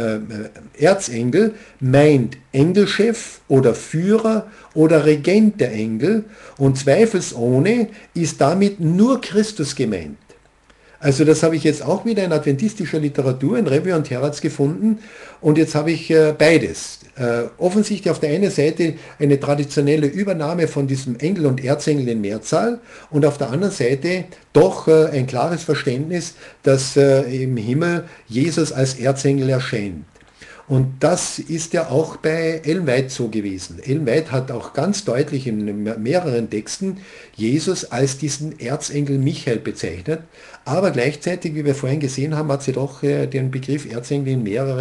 Erzengel meint Engelchef oder Führer oder Regent der Engel und zweifelsohne ist damit nur Christus gemeint. Also das habe ich jetzt auch wieder in adventistischer Literatur, in Revue und Terratz gefunden und jetzt habe ich beides. Offensichtlich auf der einen Seite eine traditionelle Übernahme von diesem Engel und Erzengel in Mehrzahl und auf der anderen Seite doch ein klares Verständnis, dass im Himmel Jesus als Erzengel erscheint. Und das ist ja auch bei Ellen White so gewesen. Ellen White hat auch ganz deutlich in mehreren Texten Jesus als diesen Erzengel Michael bezeichnet, aber gleichzeitig, wie wir vorhin gesehen haben, hat sie doch den Begriff Erzengel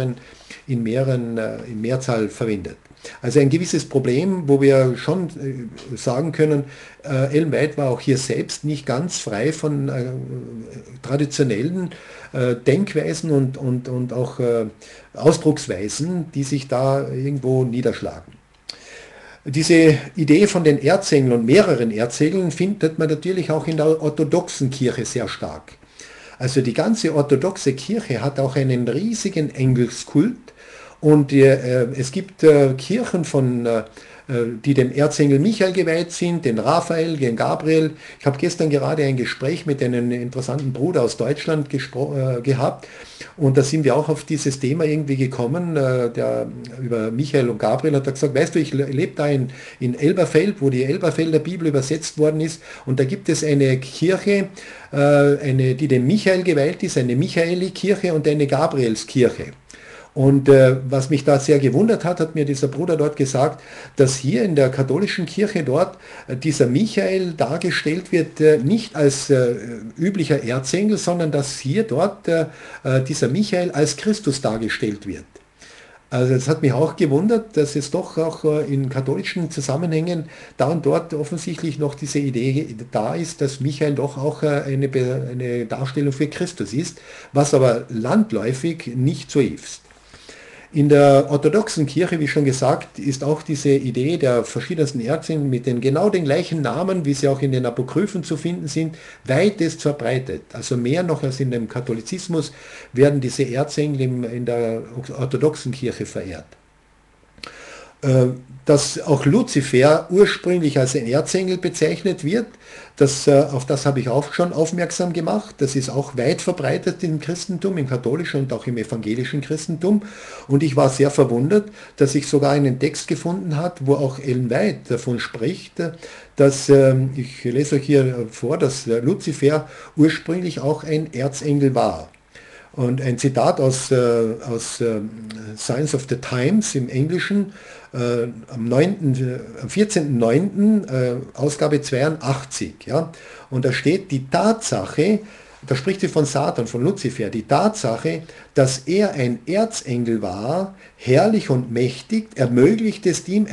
in Mehrzahl verwendet. Also ein gewisses Problem, wo wir schon sagen können, Ellen White war auch hier selbst nicht ganz frei von traditionellen Denkweisen und auch Ausdrucksweisen, die sich da irgendwo niederschlagen. Diese Idee von den Erzengeln und mehreren Erzengeln findet man natürlich auch in der orthodoxen Kirche sehr stark. Also die ganze orthodoxe Kirche hat auch einen riesigen Engelskult und es gibt Kirchen die dem Erzengel Michael geweiht sind, den Raphael, den Gabriel. Ich habe gestern gerade ein Gespräch mit einem interessanten Bruder aus Deutschland gehabt und da sind wir auch auf dieses Thema irgendwie gekommen, der über Michael und Gabriel hat er gesagt, weißt du, ich lebe da in Elberfeld, wo die Elberfelder Bibel übersetzt worden ist und da gibt es eine Kirche, die dem Michael geweiht ist, eine Michaeli-Kirche und eine Gabrielskirche. Und was mich da sehr gewundert hat, hat mir dieser Bruder dort gesagt, dass hier in der katholischen Kirche dort dieser Michael dargestellt wird, nicht als üblicher Erzengel, sondern dass hier dort dieser Michael als Christus dargestellt wird. Also es hat mich auch gewundert, dass es doch auch in katholischen Zusammenhängen da und dort offensichtlich noch diese Idee da ist, dass Michael doch auch eine Darstellung für Christus ist, was aber landläufig nicht so ist. In der orthodoxen Kirche, wie schon gesagt, ist auch diese Idee der verschiedensten Erzengel mit genau den gleichen Namen, wie sie auch in den Apokryphen zu finden sind, weitest verbreitet. Also mehr noch als in dem Katholizismus werden diese Erzengel in der orthodoxen Kirche verehrt. Dass auch Luzifer ursprünglich als ein Erzengel bezeichnet wird, auf das habe ich auch schon aufmerksam gemacht. Das ist auch weit verbreitet im Christentum, im katholischen und auch im evangelischen Christentum. Und ich war sehr verwundert, dass ich sogar einen Text gefunden habe, wo auch Ellen White davon spricht, dass, ich lese euch hier vor, dass Luzifer ursprünglich auch ein Erzengel war. Und ein Zitat aus Signs of the Times im Englischen, am 14.09., Ausgabe 82. Ja? Und da steht die Tatsache, da spricht sie von Satan, von Luzifer, die Tatsache, dass er ein Erzengel war, herrlich und mächtig, ermöglichte es ihm,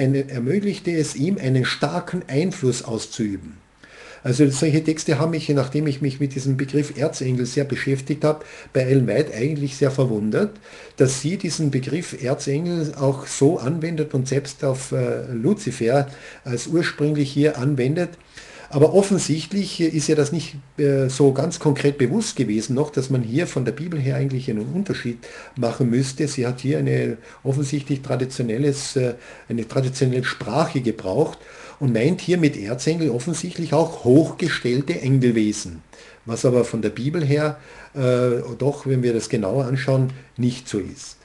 einen starken Einfluss auszuüben. Also solche Texte haben mich, nachdem ich mich mit diesem Begriff Erzengel sehr beschäftigt habe, bei Ellen White eigentlich sehr verwundert, dass sie diesen Begriff Erzengel auch so anwendet und selbst auf Luzifer als ursprünglich hier anwendet. Aber offensichtlich ist ja das nicht so ganz konkret bewusst gewesen noch, dass man hier von der Bibel her eigentlich einen Unterschied machen müsste. Sie hat hier offensichtlich eine traditionelle Sprache gebraucht und meint hier mit Erzengel offensichtlich auch hochgestellte Engelwesen, was aber von der Bibel her doch, wenn wir das genauer anschauen, nicht so ist.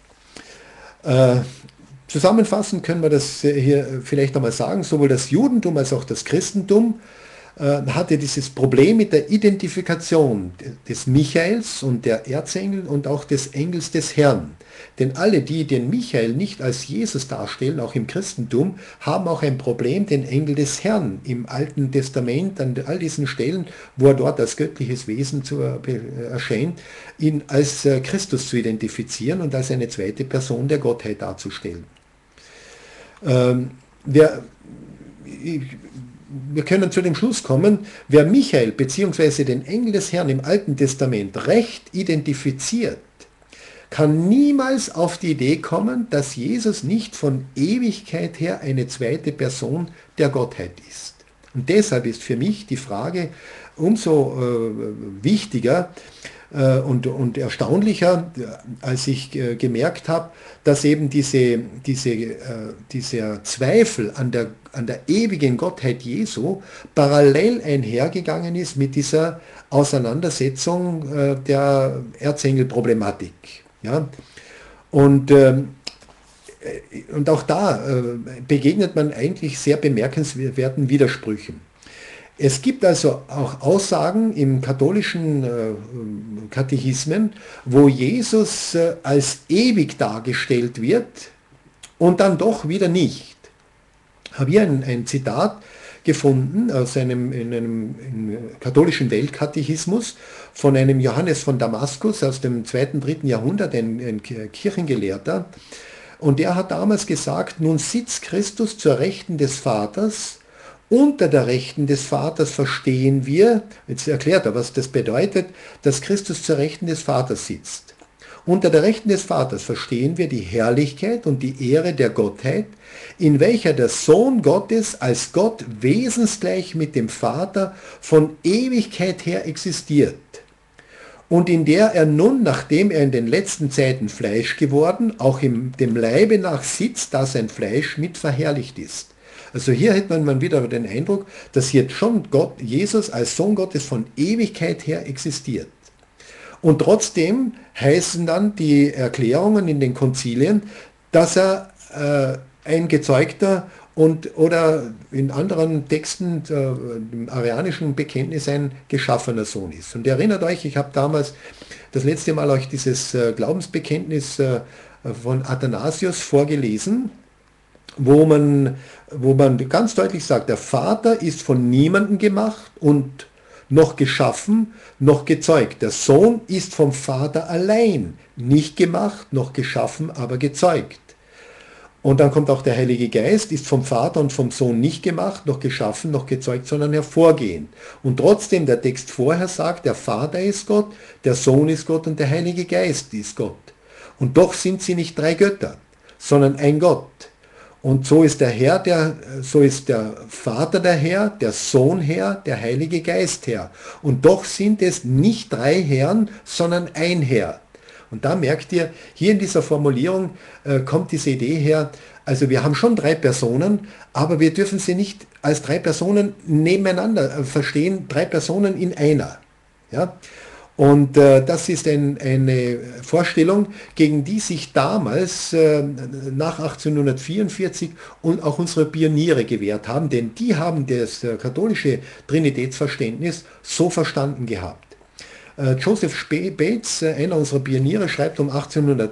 Zusammenfassend können wir das hier vielleicht einmal sagen, sowohl das Judentum als auch das Christentum hatte dieses Problem mit der Identifikation des Michaels und der Erzengel und auch des Engels des Herrn. Denn alle, die den Michael nicht als Jesus darstellen, auch im Christentum, haben auch ein Problem, den Engel des Herrn im Alten Testament, an all diesen Stellen, wo er dort als göttliches Wesen erscheint, ihn als Christus zu identifizieren und als eine zweite Person der Gottheit darzustellen. Wir können zu dem Schluss kommen, wer Michael bzw. den Engel des Herrn im Alten Testament recht identifiziert, kann niemals auf die Idee kommen, dass Jesus nicht von Ewigkeit her eine zweite Person der Gottheit ist. Und deshalb ist für mich die Frage umso wichtiger, und erstaunlicher, als ich gemerkt habe, dass eben dieser Zweifel an der ewigen Gottheit Jesu parallel einhergegangen ist mit dieser Auseinandersetzung der Erzengelproblematik. Ja? Und, und auch da begegnet man eigentlich sehr bemerkenswerten Widersprüchen. Es gibt also auch Aussagen im katholischen Katechismen, wo Jesus als ewig dargestellt wird und dann doch wieder nicht. Ich habe hier ein Zitat gefunden aus im katholischen Weltkatechismus von einem Johannes von Damaskus aus dem 2. 3. Jahrhundert, ein Kirchengelehrter. Und der hat damals gesagt, nun sitzt Christus zur Rechten des Vaters. Unter der Rechten des Vaters verstehen wir, jetzt erklärt er, was das bedeutet, dass Christus zur Rechten des Vaters sitzt. Unter der Rechten des Vaters verstehen wir die Herrlichkeit und die Ehre der Gottheit, in welcher der Sohn Gottes als Gott wesensgleich mit dem Vater von Ewigkeit her existiert und in der er nun, nachdem er in den letzten Zeiten Fleisch geworden, auch dem Leibe nach sitzt, da sein Fleisch mit verherrlicht ist. Also hier hätte man wieder den Eindruck, dass hier schon Jesus als Sohn Gottes von Ewigkeit her existiert. Und trotzdem heißen dann die Erklärungen in den Konzilien, dass er ein gezeugter oder in anderen Texten im arianischen Bekenntnis ein geschaffener Sohn ist. Und erinnert euch, ich habe damals das letzte Mal euch dieses Glaubensbekenntnis von Athanasius vorgelesen, wo man ganz deutlich sagt, der Vater ist von niemandem gemacht und noch geschaffen, noch gezeugt. Der Sohn ist vom Vater allein, nicht gemacht, noch geschaffen, aber gezeugt. Und dann kommt auch der Heilige Geist, ist vom Vater und vom Sohn nicht gemacht, noch geschaffen, noch gezeugt, sondern hervorgehend. Und trotzdem der Text vorher sagt, der Vater ist Gott, der Sohn ist Gott und der Heilige Geist ist Gott. Und doch sind sie nicht drei Götter, sondern ein Gott. Und so ist der Herr, so ist der Vater der Herr, der Sohn Herr, der Heilige Geist Herr. Und doch sind es nicht drei Herren, sondern ein Herr. Und da merkt ihr, hier in dieser Formulierung kommt diese Idee her, also wir haben schon drei Personen, aber wir dürfen sie nicht als drei Personen nebeneinander verstehen, drei Personen in einer. Ja? Und das ist eine Vorstellung, gegen die sich damals nach 1844 und auch unsere Pioniere gewehrt haben, denn die haben das katholische Trinitätsverständnis so verstanden gehabt. Joseph Bates, einer unserer Pioniere, schreibt um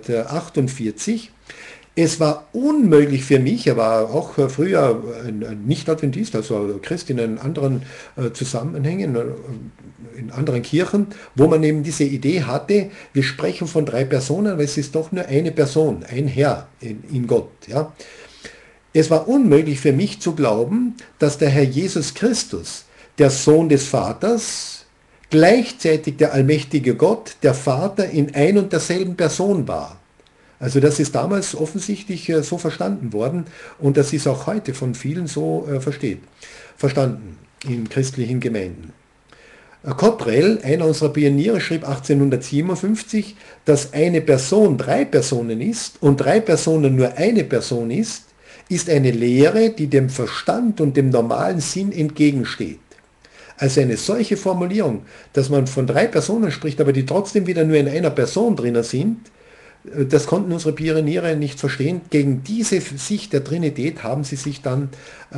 1848, es war unmöglich für mich, er war auch früher ein Nicht-Adventist, also Christ in anderen Zusammenhängen, in anderen Kirchen, wo man eben diese Idee hatte, wir sprechen von drei Personen, aber es ist doch nur eine Person, ein Herr in Gott. Ja. Es war unmöglich für mich zu glauben, dass der Herr Jesus Christus, der Sohn des Vaters, gleichzeitig der allmächtige Gott, der Vater in ein und derselben Person war. Also das ist damals offensichtlich so verstanden worden und das ist auch heute von vielen so verstanden in christlichen Gemeinden. Cottrell, einer unserer Pioniere, schrieb 1857, dass eine Person drei Personen ist und drei Personen nur eine Person ist eine Lehre, die dem Verstand und dem normalen Sinn entgegensteht. Also eine solche Formulierung, dass man von drei Personen spricht, aber die trotzdem wieder nur in einer Person drinnen sind, das konnten unsere Pioniere nicht verstehen. Gegen diese Sicht der Trinität haben sie sich dann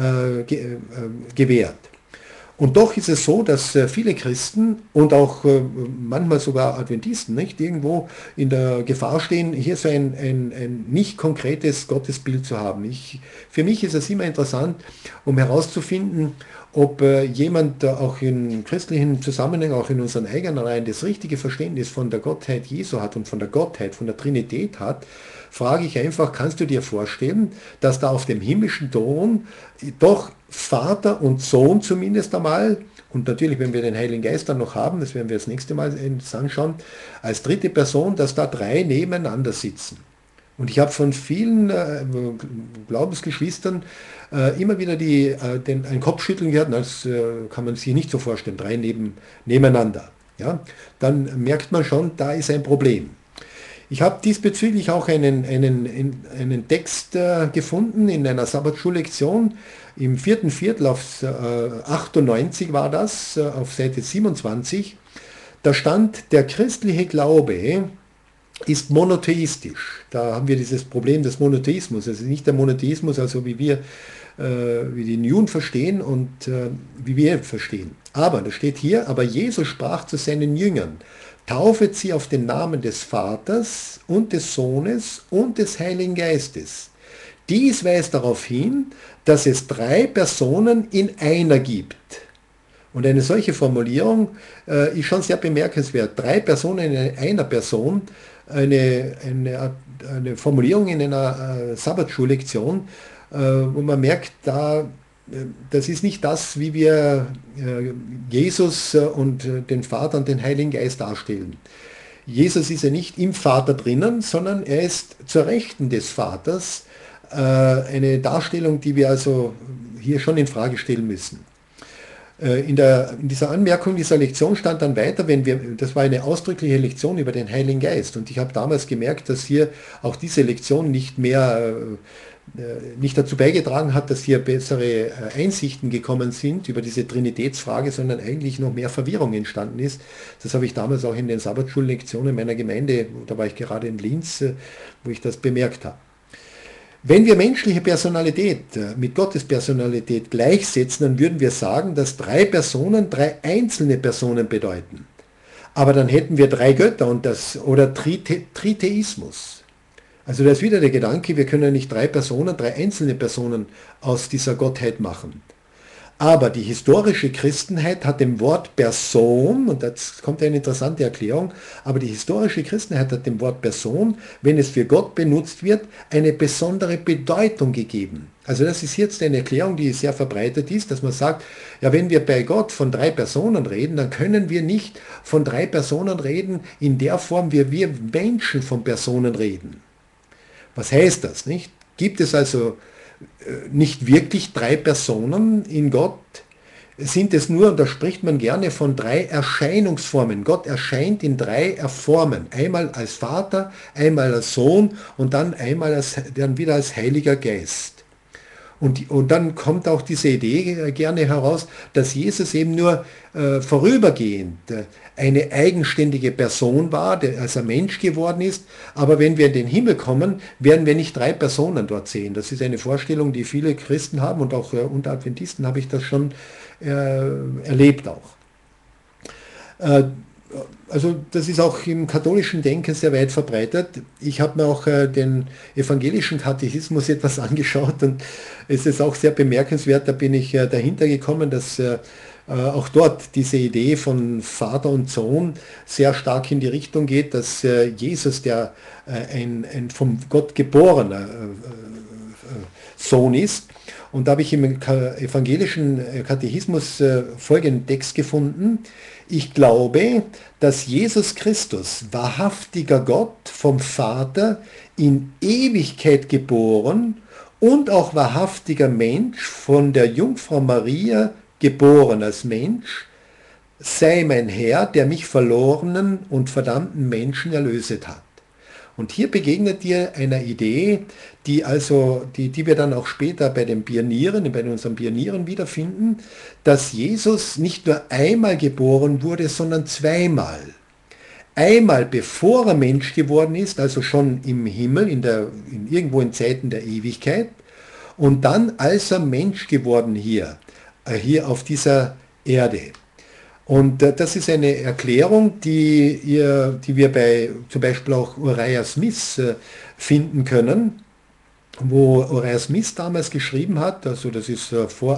gewehrt. Und doch ist es so, dass viele Christen und auch manchmal sogar Adventisten nicht irgendwo in der Gefahr stehen, hier so ein nicht konkretes Gottesbild zu haben. Für mich ist es immer interessant, um herauszufinden, ob jemand auch in christlichen Zusammenhängen, auch in unseren eigenen Reihen, das richtige Verständnis von der Gottheit Jesu hat und von der Gottheit, von der Trinität hat, frage ich einfach, kannst du dir vorstellen, dass da auf dem himmlischen Thron doch Vater und Sohn zumindest einmal, und natürlich, wenn wir den Heiligen Geist dann noch haben, das werden wir das nächste Mal anschauen, als dritte Person, dass da drei nebeneinander sitzen. Und ich habe von vielen Glaubensgeschwistern immer wieder ein Kopfschütteln gehört, das kann man sich nicht so vorstellen, drei nebeneinander. ja, dann merkt man schon, da ist ein Problem. Ich habe diesbezüglich auch einen Text gefunden in einer Sabbatschul-Lektion im vierten Viertel auf 98 war das, auf Seite 27. Da stand, der christliche Glaube ist monotheistisch. Da haben wir dieses Problem des Monotheismus. Es ist nicht der Monotheismus, also wie die Juden verstehen und wie wir ihn verstehen. Aber, das steht hier, aber Jesus sprach zu seinen Jüngern, taufet sie auf den Namen des Vaters und des Sohnes und des Heiligen Geistes. Dies weist darauf hin, dass es drei Personen in einer gibt. Und eine solche Formulierung ist schon sehr bemerkenswert. Drei Personen in einer Person, eine Formulierung in einer Sabbatschul-Lektion, wo man merkt, das ist nicht das, wie wir Jesus und den Vater und den Heiligen Geist darstellen. Jesus ist ja nicht im Vater drinnen, sondern er ist zur Rechten des Vaters. Eine Darstellung, die wir also hier schon in Frage stellen müssen. In dieser Anmerkung dieser Lektion stand dann weiter, das war eine ausdrückliche Lektion über den Heiligen Geist. Und ich habe damals gemerkt, dass hier auch diese Lektion nicht dazu beigetragen hat, dass hier bessere Einsichten gekommen sind über diese Trinitätsfrage, sondern eigentlich noch mehr Verwirrung entstanden ist. Das habe ich damals auch in den Sabbatschul-Lektionen meiner Gemeinde, da war ich gerade in Linz, wo ich das bemerkt habe. Wenn wir menschliche Personalität mit Gottes Personalität gleichsetzen, dann würden wir sagen, dass drei Personen drei einzelne Personen bedeuten. Aber dann hätten wir drei Götter oder Tritheismus. Also da ist wieder der Gedanke, wir können ja nicht drei einzelne Personen aus dieser Gottheit machen. Aber die historische Christenheit hat dem Wort Person, und jetzt kommt eine interessante Erklärung, aber die historische Christenheit hat dem Wort Person, wenn es für Gott benutzt wird, eine besondere Bedeutung gegeben. Also das ist jetzt eine Erklärung, die sehr verbreitet ist, dass man sagt, ja, wenn wir bei Gott von drei Personen reden, dann können wir nicht von drei Personen reden in der Form, wie wir Menschen von Personen reden. Was heißt das, nicht? Gibt es also nicht wirklich drei Personen in Gott? Sind es nur, und da spricht man gerne von drei Erscheinungsformen. Gott erscheint in drei Formen. Einmal als Vater, einmal als Sohn und dann dann wieder als Heiliger Geist. Und dann kommt auch diese Idee gerne heraus, dass Jesus eben nur vorübergehend eine eigenständige Person war, als er Mensch geworden ist. Aber wenn wir in den Himmel kommen, werden wir nicht drei Personen dort sehen. Das ist eine Vorstellung, die viele Christen haben und auch unter Adventisten habe ich das schon erlebt auch. Also das ist auch im katholischen Denken sehr weit verbreitet. Ich habe mir auch den evangelischen Katechismus etwas angeschaut und es ist auch sehr bemerkenswert, da bin ich dahinter gekommen, dass auch dort diese Idee von Vater und Sohn sehr stark in die Richtung geht, dass Jesus, der ein vom Gott geborener Sohn ist. Und da habe ich im evangelischen Katechismus folgenden Text gefunden. Ich glaube, dass Jesus Christus, wahrhaftiger Gott, vom Vater in Ewigkeit geboren und auch wahrhaftiger Mensch, von der Jungfrau Maria geboren als Mensch, sei mein Herr, der mich verlorenen und verdammten Menschen erlöset hat. Und hier begegnet ihr einer Idee, die wir dann auch später bei unseren Pionieren wiederfinden, dass Jesus nicht nur einmal geboren wurde, sondern zweimal. Einmal bevor er Mensch geworden ist, also schon im Himmel, irgendwo in Zeiten der Ewigkeit, und dann als er Mensch geworden hier auf dieser Erde. Und das ist eine Erklärung, die wir bei zum Beispiel auch Uriah Smith finden können, wo Uriah Smith damals geschrieben hat, also das ist um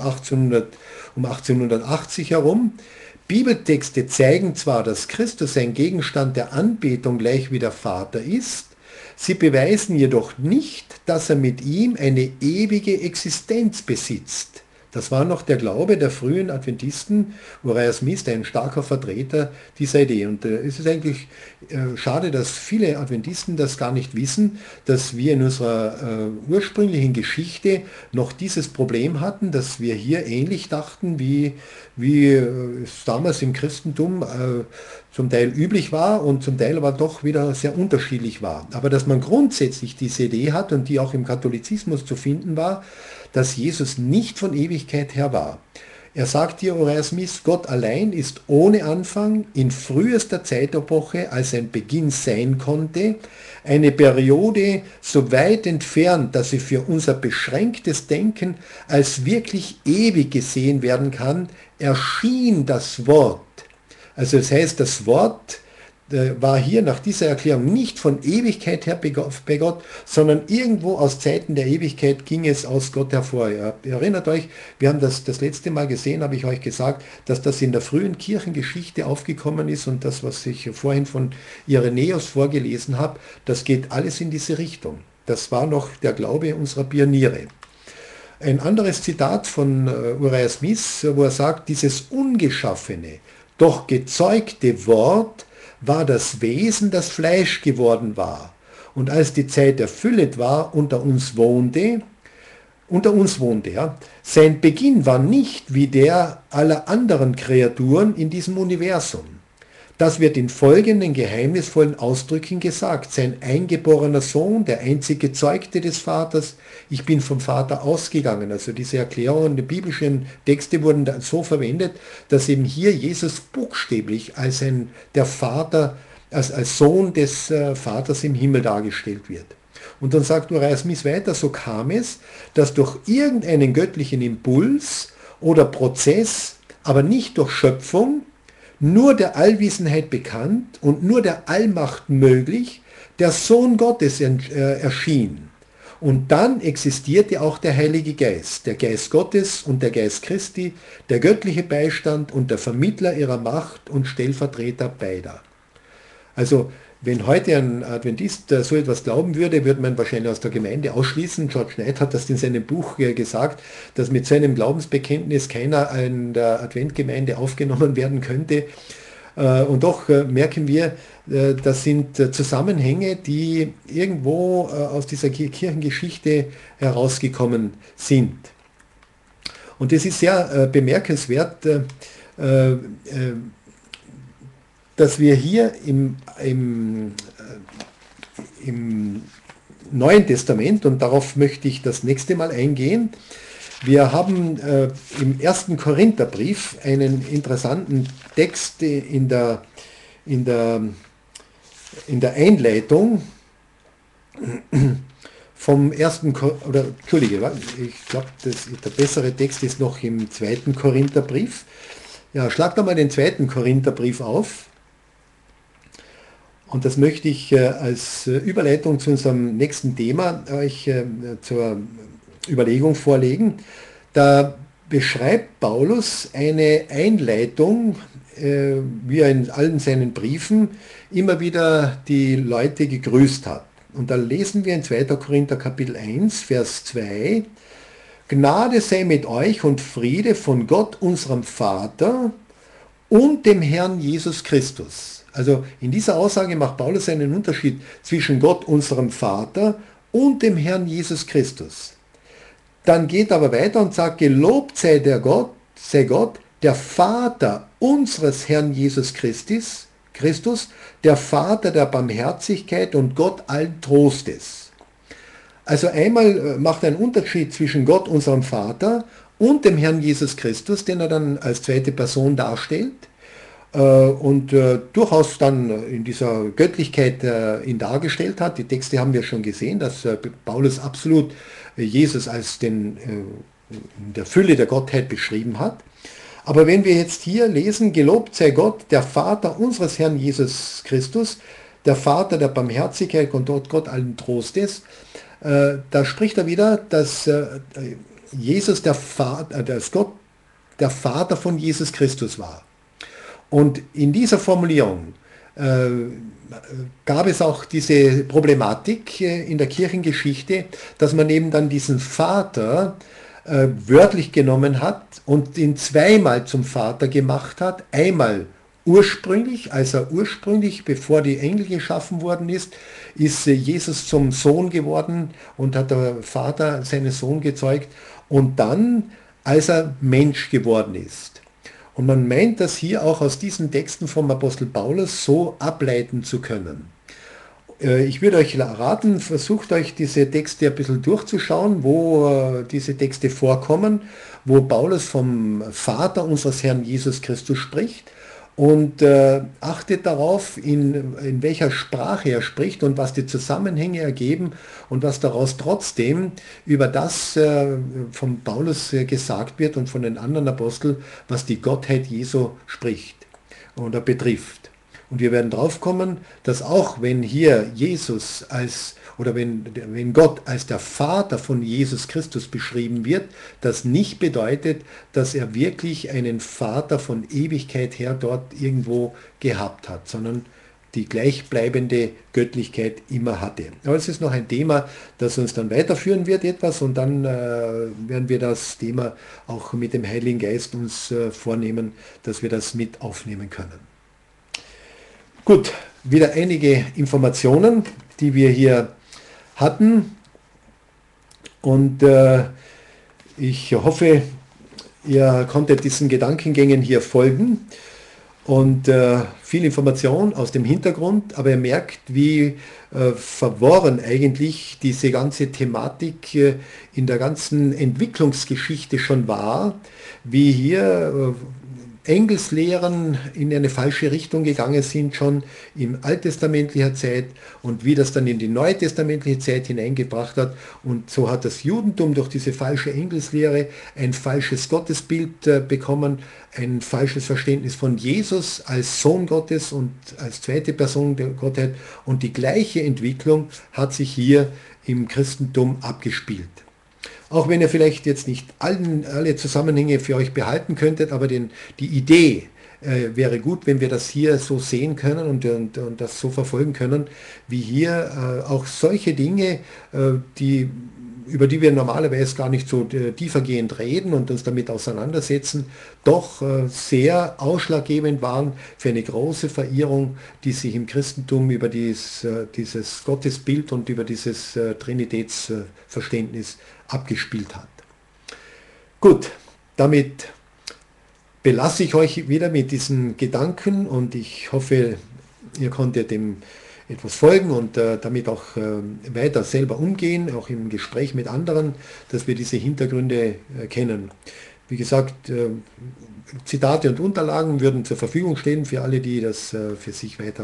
1880 herum. Bibeltexte zeigen zwar, dass Christus ein Gegenstand der Anbetung gleich wie der Vater ist, sie beweisen jedoch nicht, dass er mit ihm eine ewige Existenz besitzt. Das war noch der Glaube der frühen Adventisten. Uriah Smith, ein starker Vertreter dieser Idee. Und es ist eigentlich schade, dass viele Adventisten das gar nicht wissen, dass wir in unserer ursprünglichen Geschichte noch dieses Problem hatten, dass wir hier ähnlich dachten, wie es damals im Christentum zum Teil üblich war und zum Teil aber doch wieder sehr unterschiedlich war. Aber dass man grundsätzlich diese Idee hat und die auch im Katholizismus zu finden war, dass Jesus nicht von Ewigkeit her war. Er sagt hier, Uriah Smith, Gott allein ist ohne Anfang in frühester Zeitepoche, als ein Beginn sein konnte, eine Periode so weit entfernt, dass sie für unser beschränktes Denken als wirklich ewig gesehen werden kann, erschien das Wort. Also das heißt, das Wort war hier nach dieser Erklärung nicht von Ewigkeit her bei Gott, sondern irgendwo aus Zeiten der Ewigkeit ging es aus Gott hervor. Ihr erinnert euch, wir haben das letzte Mal gesehen, habe ich euch gesagt, dass das in der frühen Kirchengeschichte aufgekommen ist und das, was ich vorhin von Irenäus vorgelesen habe, das geht alles in diese Richtung. Das war noch der Glaube unserer Pioniere. Ein anderes Zitat von Uriah Smith, wo er sagt, dieses ungeschaffene, doch gezeugte Wort war das Wesen, das Fleisch geworden war. Und als die Zeit erfüllet war, unter uns wohnte, ja, sein Beginn war nicht wie der aller anderen Kreaturen in diesem Universum. Das wird in folgenden geheimnisvollen Ausdrücken gesagt. Sein eingeborener Sohn, der einzige Gezeugte des Vaters, ich bin vom Vater ausgegangen. Also diese Erklärungen, die biblischen Texte wurden dann so verwendet, dass eben hier Jesus buchstäblich als der Vater, als Sohn des Vaters im Himmel dargestellt wird. Und dann sagt Uriah Smith weiter, so kam es, dass durch irgendeinen göttlichen Impuls oder Prozess, aber nicht durch Schöpfung, nur der Allwissenheit bekannt und nur der Allmacht möglich, der Sohn Gottes erschien. Und dann existierte auch der Heilige Geist, der Geist Gottes und der Geist Christi, der göttliche Beistand und der Vermittler ihrer Macht und Stellvertreter beider. Also wenn heute ein Adventist so etwas glauben würde, würde man wahrscheinlich aus der Gemeinde ausschließen. George Knight hat das in seinem Buch gesagt, dass mit seinem Glaubensbekenntnis keiner in der Adventgemeinde aufgenommen werden könnte. Und doch merken wir, das sind Zusammenhänge, die irgendwo aus dieser Kirchengeschichte herausgekommen sind. Und es ist sehr bemerkenswert, dass wir hier im Neuen Testament, und darauf möchte ich das nächste Mal eingehen, wir haben im ersten Korintherbrief einen interessanten Text in der Einleitung vom ersten, oder Entschuldige, ich glaube, der bessere Text ist noch im zweiten Korintherbrief. Ja, schlag da mal den zweiten Korintherbrief auf. Und das möchte ich als Überleitung zu unserem nächsten Thema euch zur Überlegung vorlegen. Da beschreibt Paulus eine Einleitung, wie er in allen seinen Briefen immer wieder die Leute gegrüßt hat. Und da lesen wir in 2. Korinther Kapitel 1, Vers 2, Gnade sei mit euch und Friede von Gott, unserem Vater und dem Herrn Jesus Christus. Also in dieser Aussage macht Paulus einen Unterschied zwischen Gott, unserem Vater, und dem Herrn Jesus Christus. Dann geht er aber weiter und sagt, gelobt sei Gott, der Vater unseres Herrn Jesus Christus, der Vater der Barmherzigkeit und Gott allen Trostes. Also einmal macht er einen Unterschied zwischen Gott, unserem Vater, und dem Herrn Jesus Christus, den er dann als zweite Person darstellt. Und durchaus dann in dieser Göttlichkeit ihn dargestellt hat. Die Texte haben wir schon gesehen, dass Paulus absolut Jesus als in der Fülle der Gottheit beschrieben hat. Aber wenn wir jetzt hier lesen, gelobt sei Gott, der Vater unseres Herrn Jesus Christus, der Vater der Barmherzigkeit und Gott allen Trostes, da spricht er wieder, dass Jesus dass Gott der Vater von Jesus Christus war. Und in dieser Formulierung gab es auch diese Problematik in der Kirchengeschichte, dass man eben dann diesen Vater wörtlich genommen hat und ihn zweimal zum Vater gemacht hat. Einmal ursprünglich, bevor die Engel geschaffen worden ist Jesus zum Sohn geworden und hat der Vater seinen Sohn gezeugt. Und dann, als er Mensch geworden ist. Und man meint, das hier auch aus diesen Texten vom Apostel Paulus so ableiten zu können. Ich würde euch raten, versucht euch diese Texte ein bisschen durchzuschauen, wo diese Texte vorkommen, wo Paulus vom Vater unseres Herrn Jesus Christus spricht und achtet darauf, in welcher Sprache er spricht und was die Zusammenhänge ergeben und was daraus trotzdem über das von Paulus gesagt wird und von den anderen Aposteln, was die Gottheit Jesu spricht oder betrifft. Und wir werden drauf kommen, dass auch wenn hier Jesus wenn Gott als der Vater von Jesus Christus beschrieben wird, das nicht bedeutet, dass er wirklich einen Vater von Ewigkeit her dort irgendwo gehabt hat, sondern die gleichbleibende Göttlichkeit immer hatte. Aber es ist noch ein Thema, das uns dann weiterführen wird etwas und dann werden wir das Thema auch mit dem Heiligen Geist uns vornehmen, dass wir das mit aufnehmen können. Gut, wieder einige Informationen, die wir hier hatten und ich hoffe, ihr konntet diesen Gedankengängen hier folgen und viel Information aus dem Hintergrund, aber ihr merkt, wie verworren eigentlich diese ganze Thematik in der ganzen Entwicklungsgeschichte schon war, wie hier Engelslehren in eine falsche Richtung gegangen sind, schon in alttestamentlicher Zeit und wie das dann in die neutestamentliche Zeit hineingebracht hat. Und so hat das Judentum durch diese falsche Engelslehre ein falsches Gottesbild bekommen, ein falsches Verständnis von Jesus als Sohn Gottes und als zweite Person der Gottheit. Und die gleiche Entwicklung hat sich hier im Christentum abgespielt. Auch wenn ihr vielleicht jetzt nicht alle Zusammenhänge für euch behalten könntet, aber die Idee wäre gut, wenn wir das hier so sehen können und das so verfolgen können, wie hier auch solche Dinge, über die wir normalerweise gar nicht so tiefergehend reden und uns damit auseinandersetzen, doch sehr ausschlaggebend waren für eine große Verirrung, die sich im Christentum über dieses Gottesbild und über dieses Trinitätsverständnis abgespielt hat. Gut, damit belasse ich euch wieder mit diesen Gedanken und ich hoffe, ihr konntet dem etwas folgen und damit auch weiter selber umgehen, auch im Gespräch mit anderen, dass wir diese Hintergründe kennen. Wie gesagt, Zitate und Unterlagen würden zur Verfügung stehen für alle, die das für sich weiter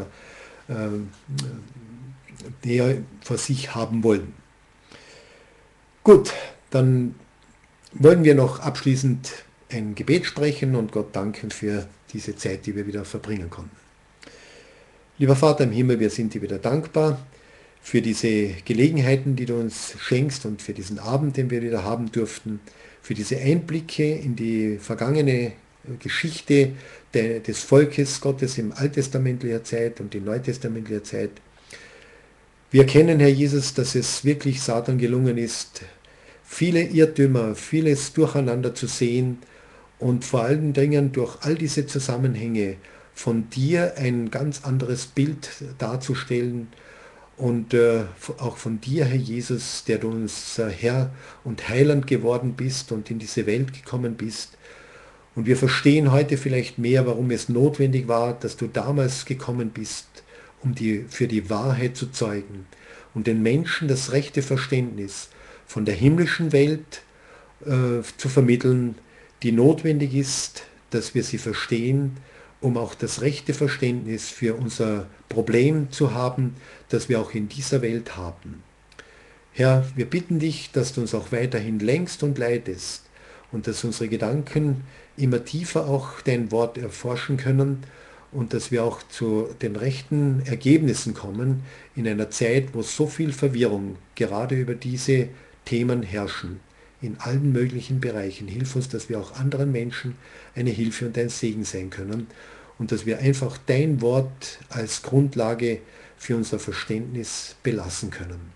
näher vor sich haben wollen. Gut, dann wollen wir noch abschließend ein Gebet sprechen und Gott danken für diese Zeit, die wir wieder verbringen konnten. Lieber Vater im Himmel, wir sind dir wieder dankbar für diese Gelegenheiten, die du uns schenkst und für diesen Abend, den wir wieder haben durften, für diese Einblicke in die vergangene Geschichte des Volkes Gottes im alttestamentlicher Zeit und in neutestamentlicher Zeit. Wir erkennen, Herr Jesus, dass es wirklich Satan gelungen ist, viele Irrtümer, vieles Durcheinander zu sehen und vor allen Dingen durch all diese Zusammenhänge von dir ein ganz anderes Bild darzustellen und auch von dir, Herr Jesus, der du uns Herr und Heiland geworden bist und in diese Welt gekommen bist. Und wir verstehen heute vielleicht mehr, warum es notwendig war, dass du damals gekommen bist, um für die Wahrheit zu zeugen und den Menschen das rechte Verständnis von der himmlischen Welt zu vermitteln, die notwendig ist, dass wir sie verstehen, um auch das rechte Verständnis für unser Problem zu haben, das wir auch in dieser Welt haben. Herr, wir bitten dich, dass du uns auch weiterhin lenkst und leitest und dass unsere Gedanken immer tiefer auch dein Wort erforschen können und dass wir auch zu den rechten Ergebnissen kommen in einer Zeit, wo so viel Verwirrung gerade über diese Themen herrschen, in allen möglichen Bereichen. Hilf uns, dass wir auch anderen Menschen eine Hilfe und ein Segen sein können und dass wir einfach dein Wort als Grundlage für unser Verständnis belassen können.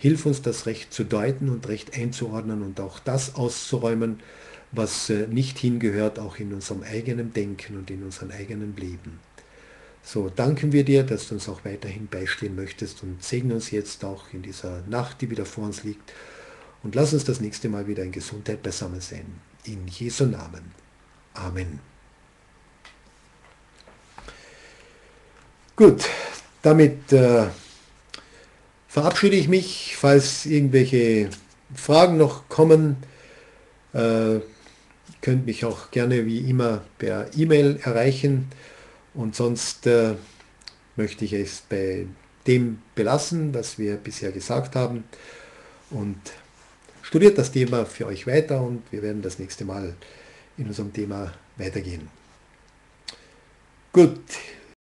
Hilf uns, das Recht zu deuten und Recht einzuordnen und auch das auszuräumen, was nicht hingehört, auch in unserem eigenen Denken und in unserem eigenen Leben. So, danken wir dir, dass du uns auch weiterhin beistehen möchtest und segne uns jetzt auch in dieser Nacht, die wieder vor uns liegt. Und lass uns das nächste Mal wieder in Gesundheit beisammen sein. In Jesu Namen. Amen. Gut, damit verabschiede ich mich. Falls irgendwelche Fragen noch kommen, könnt mich auch gerne wie immer per E-Mail erreichen. Und sonst möchte ich es bei dem belassen, was wir bisher gesagt haben. Und studiert das Thema für euch weiter und wir werden das nächste Mal in unserem Thema weitergehen. Gut,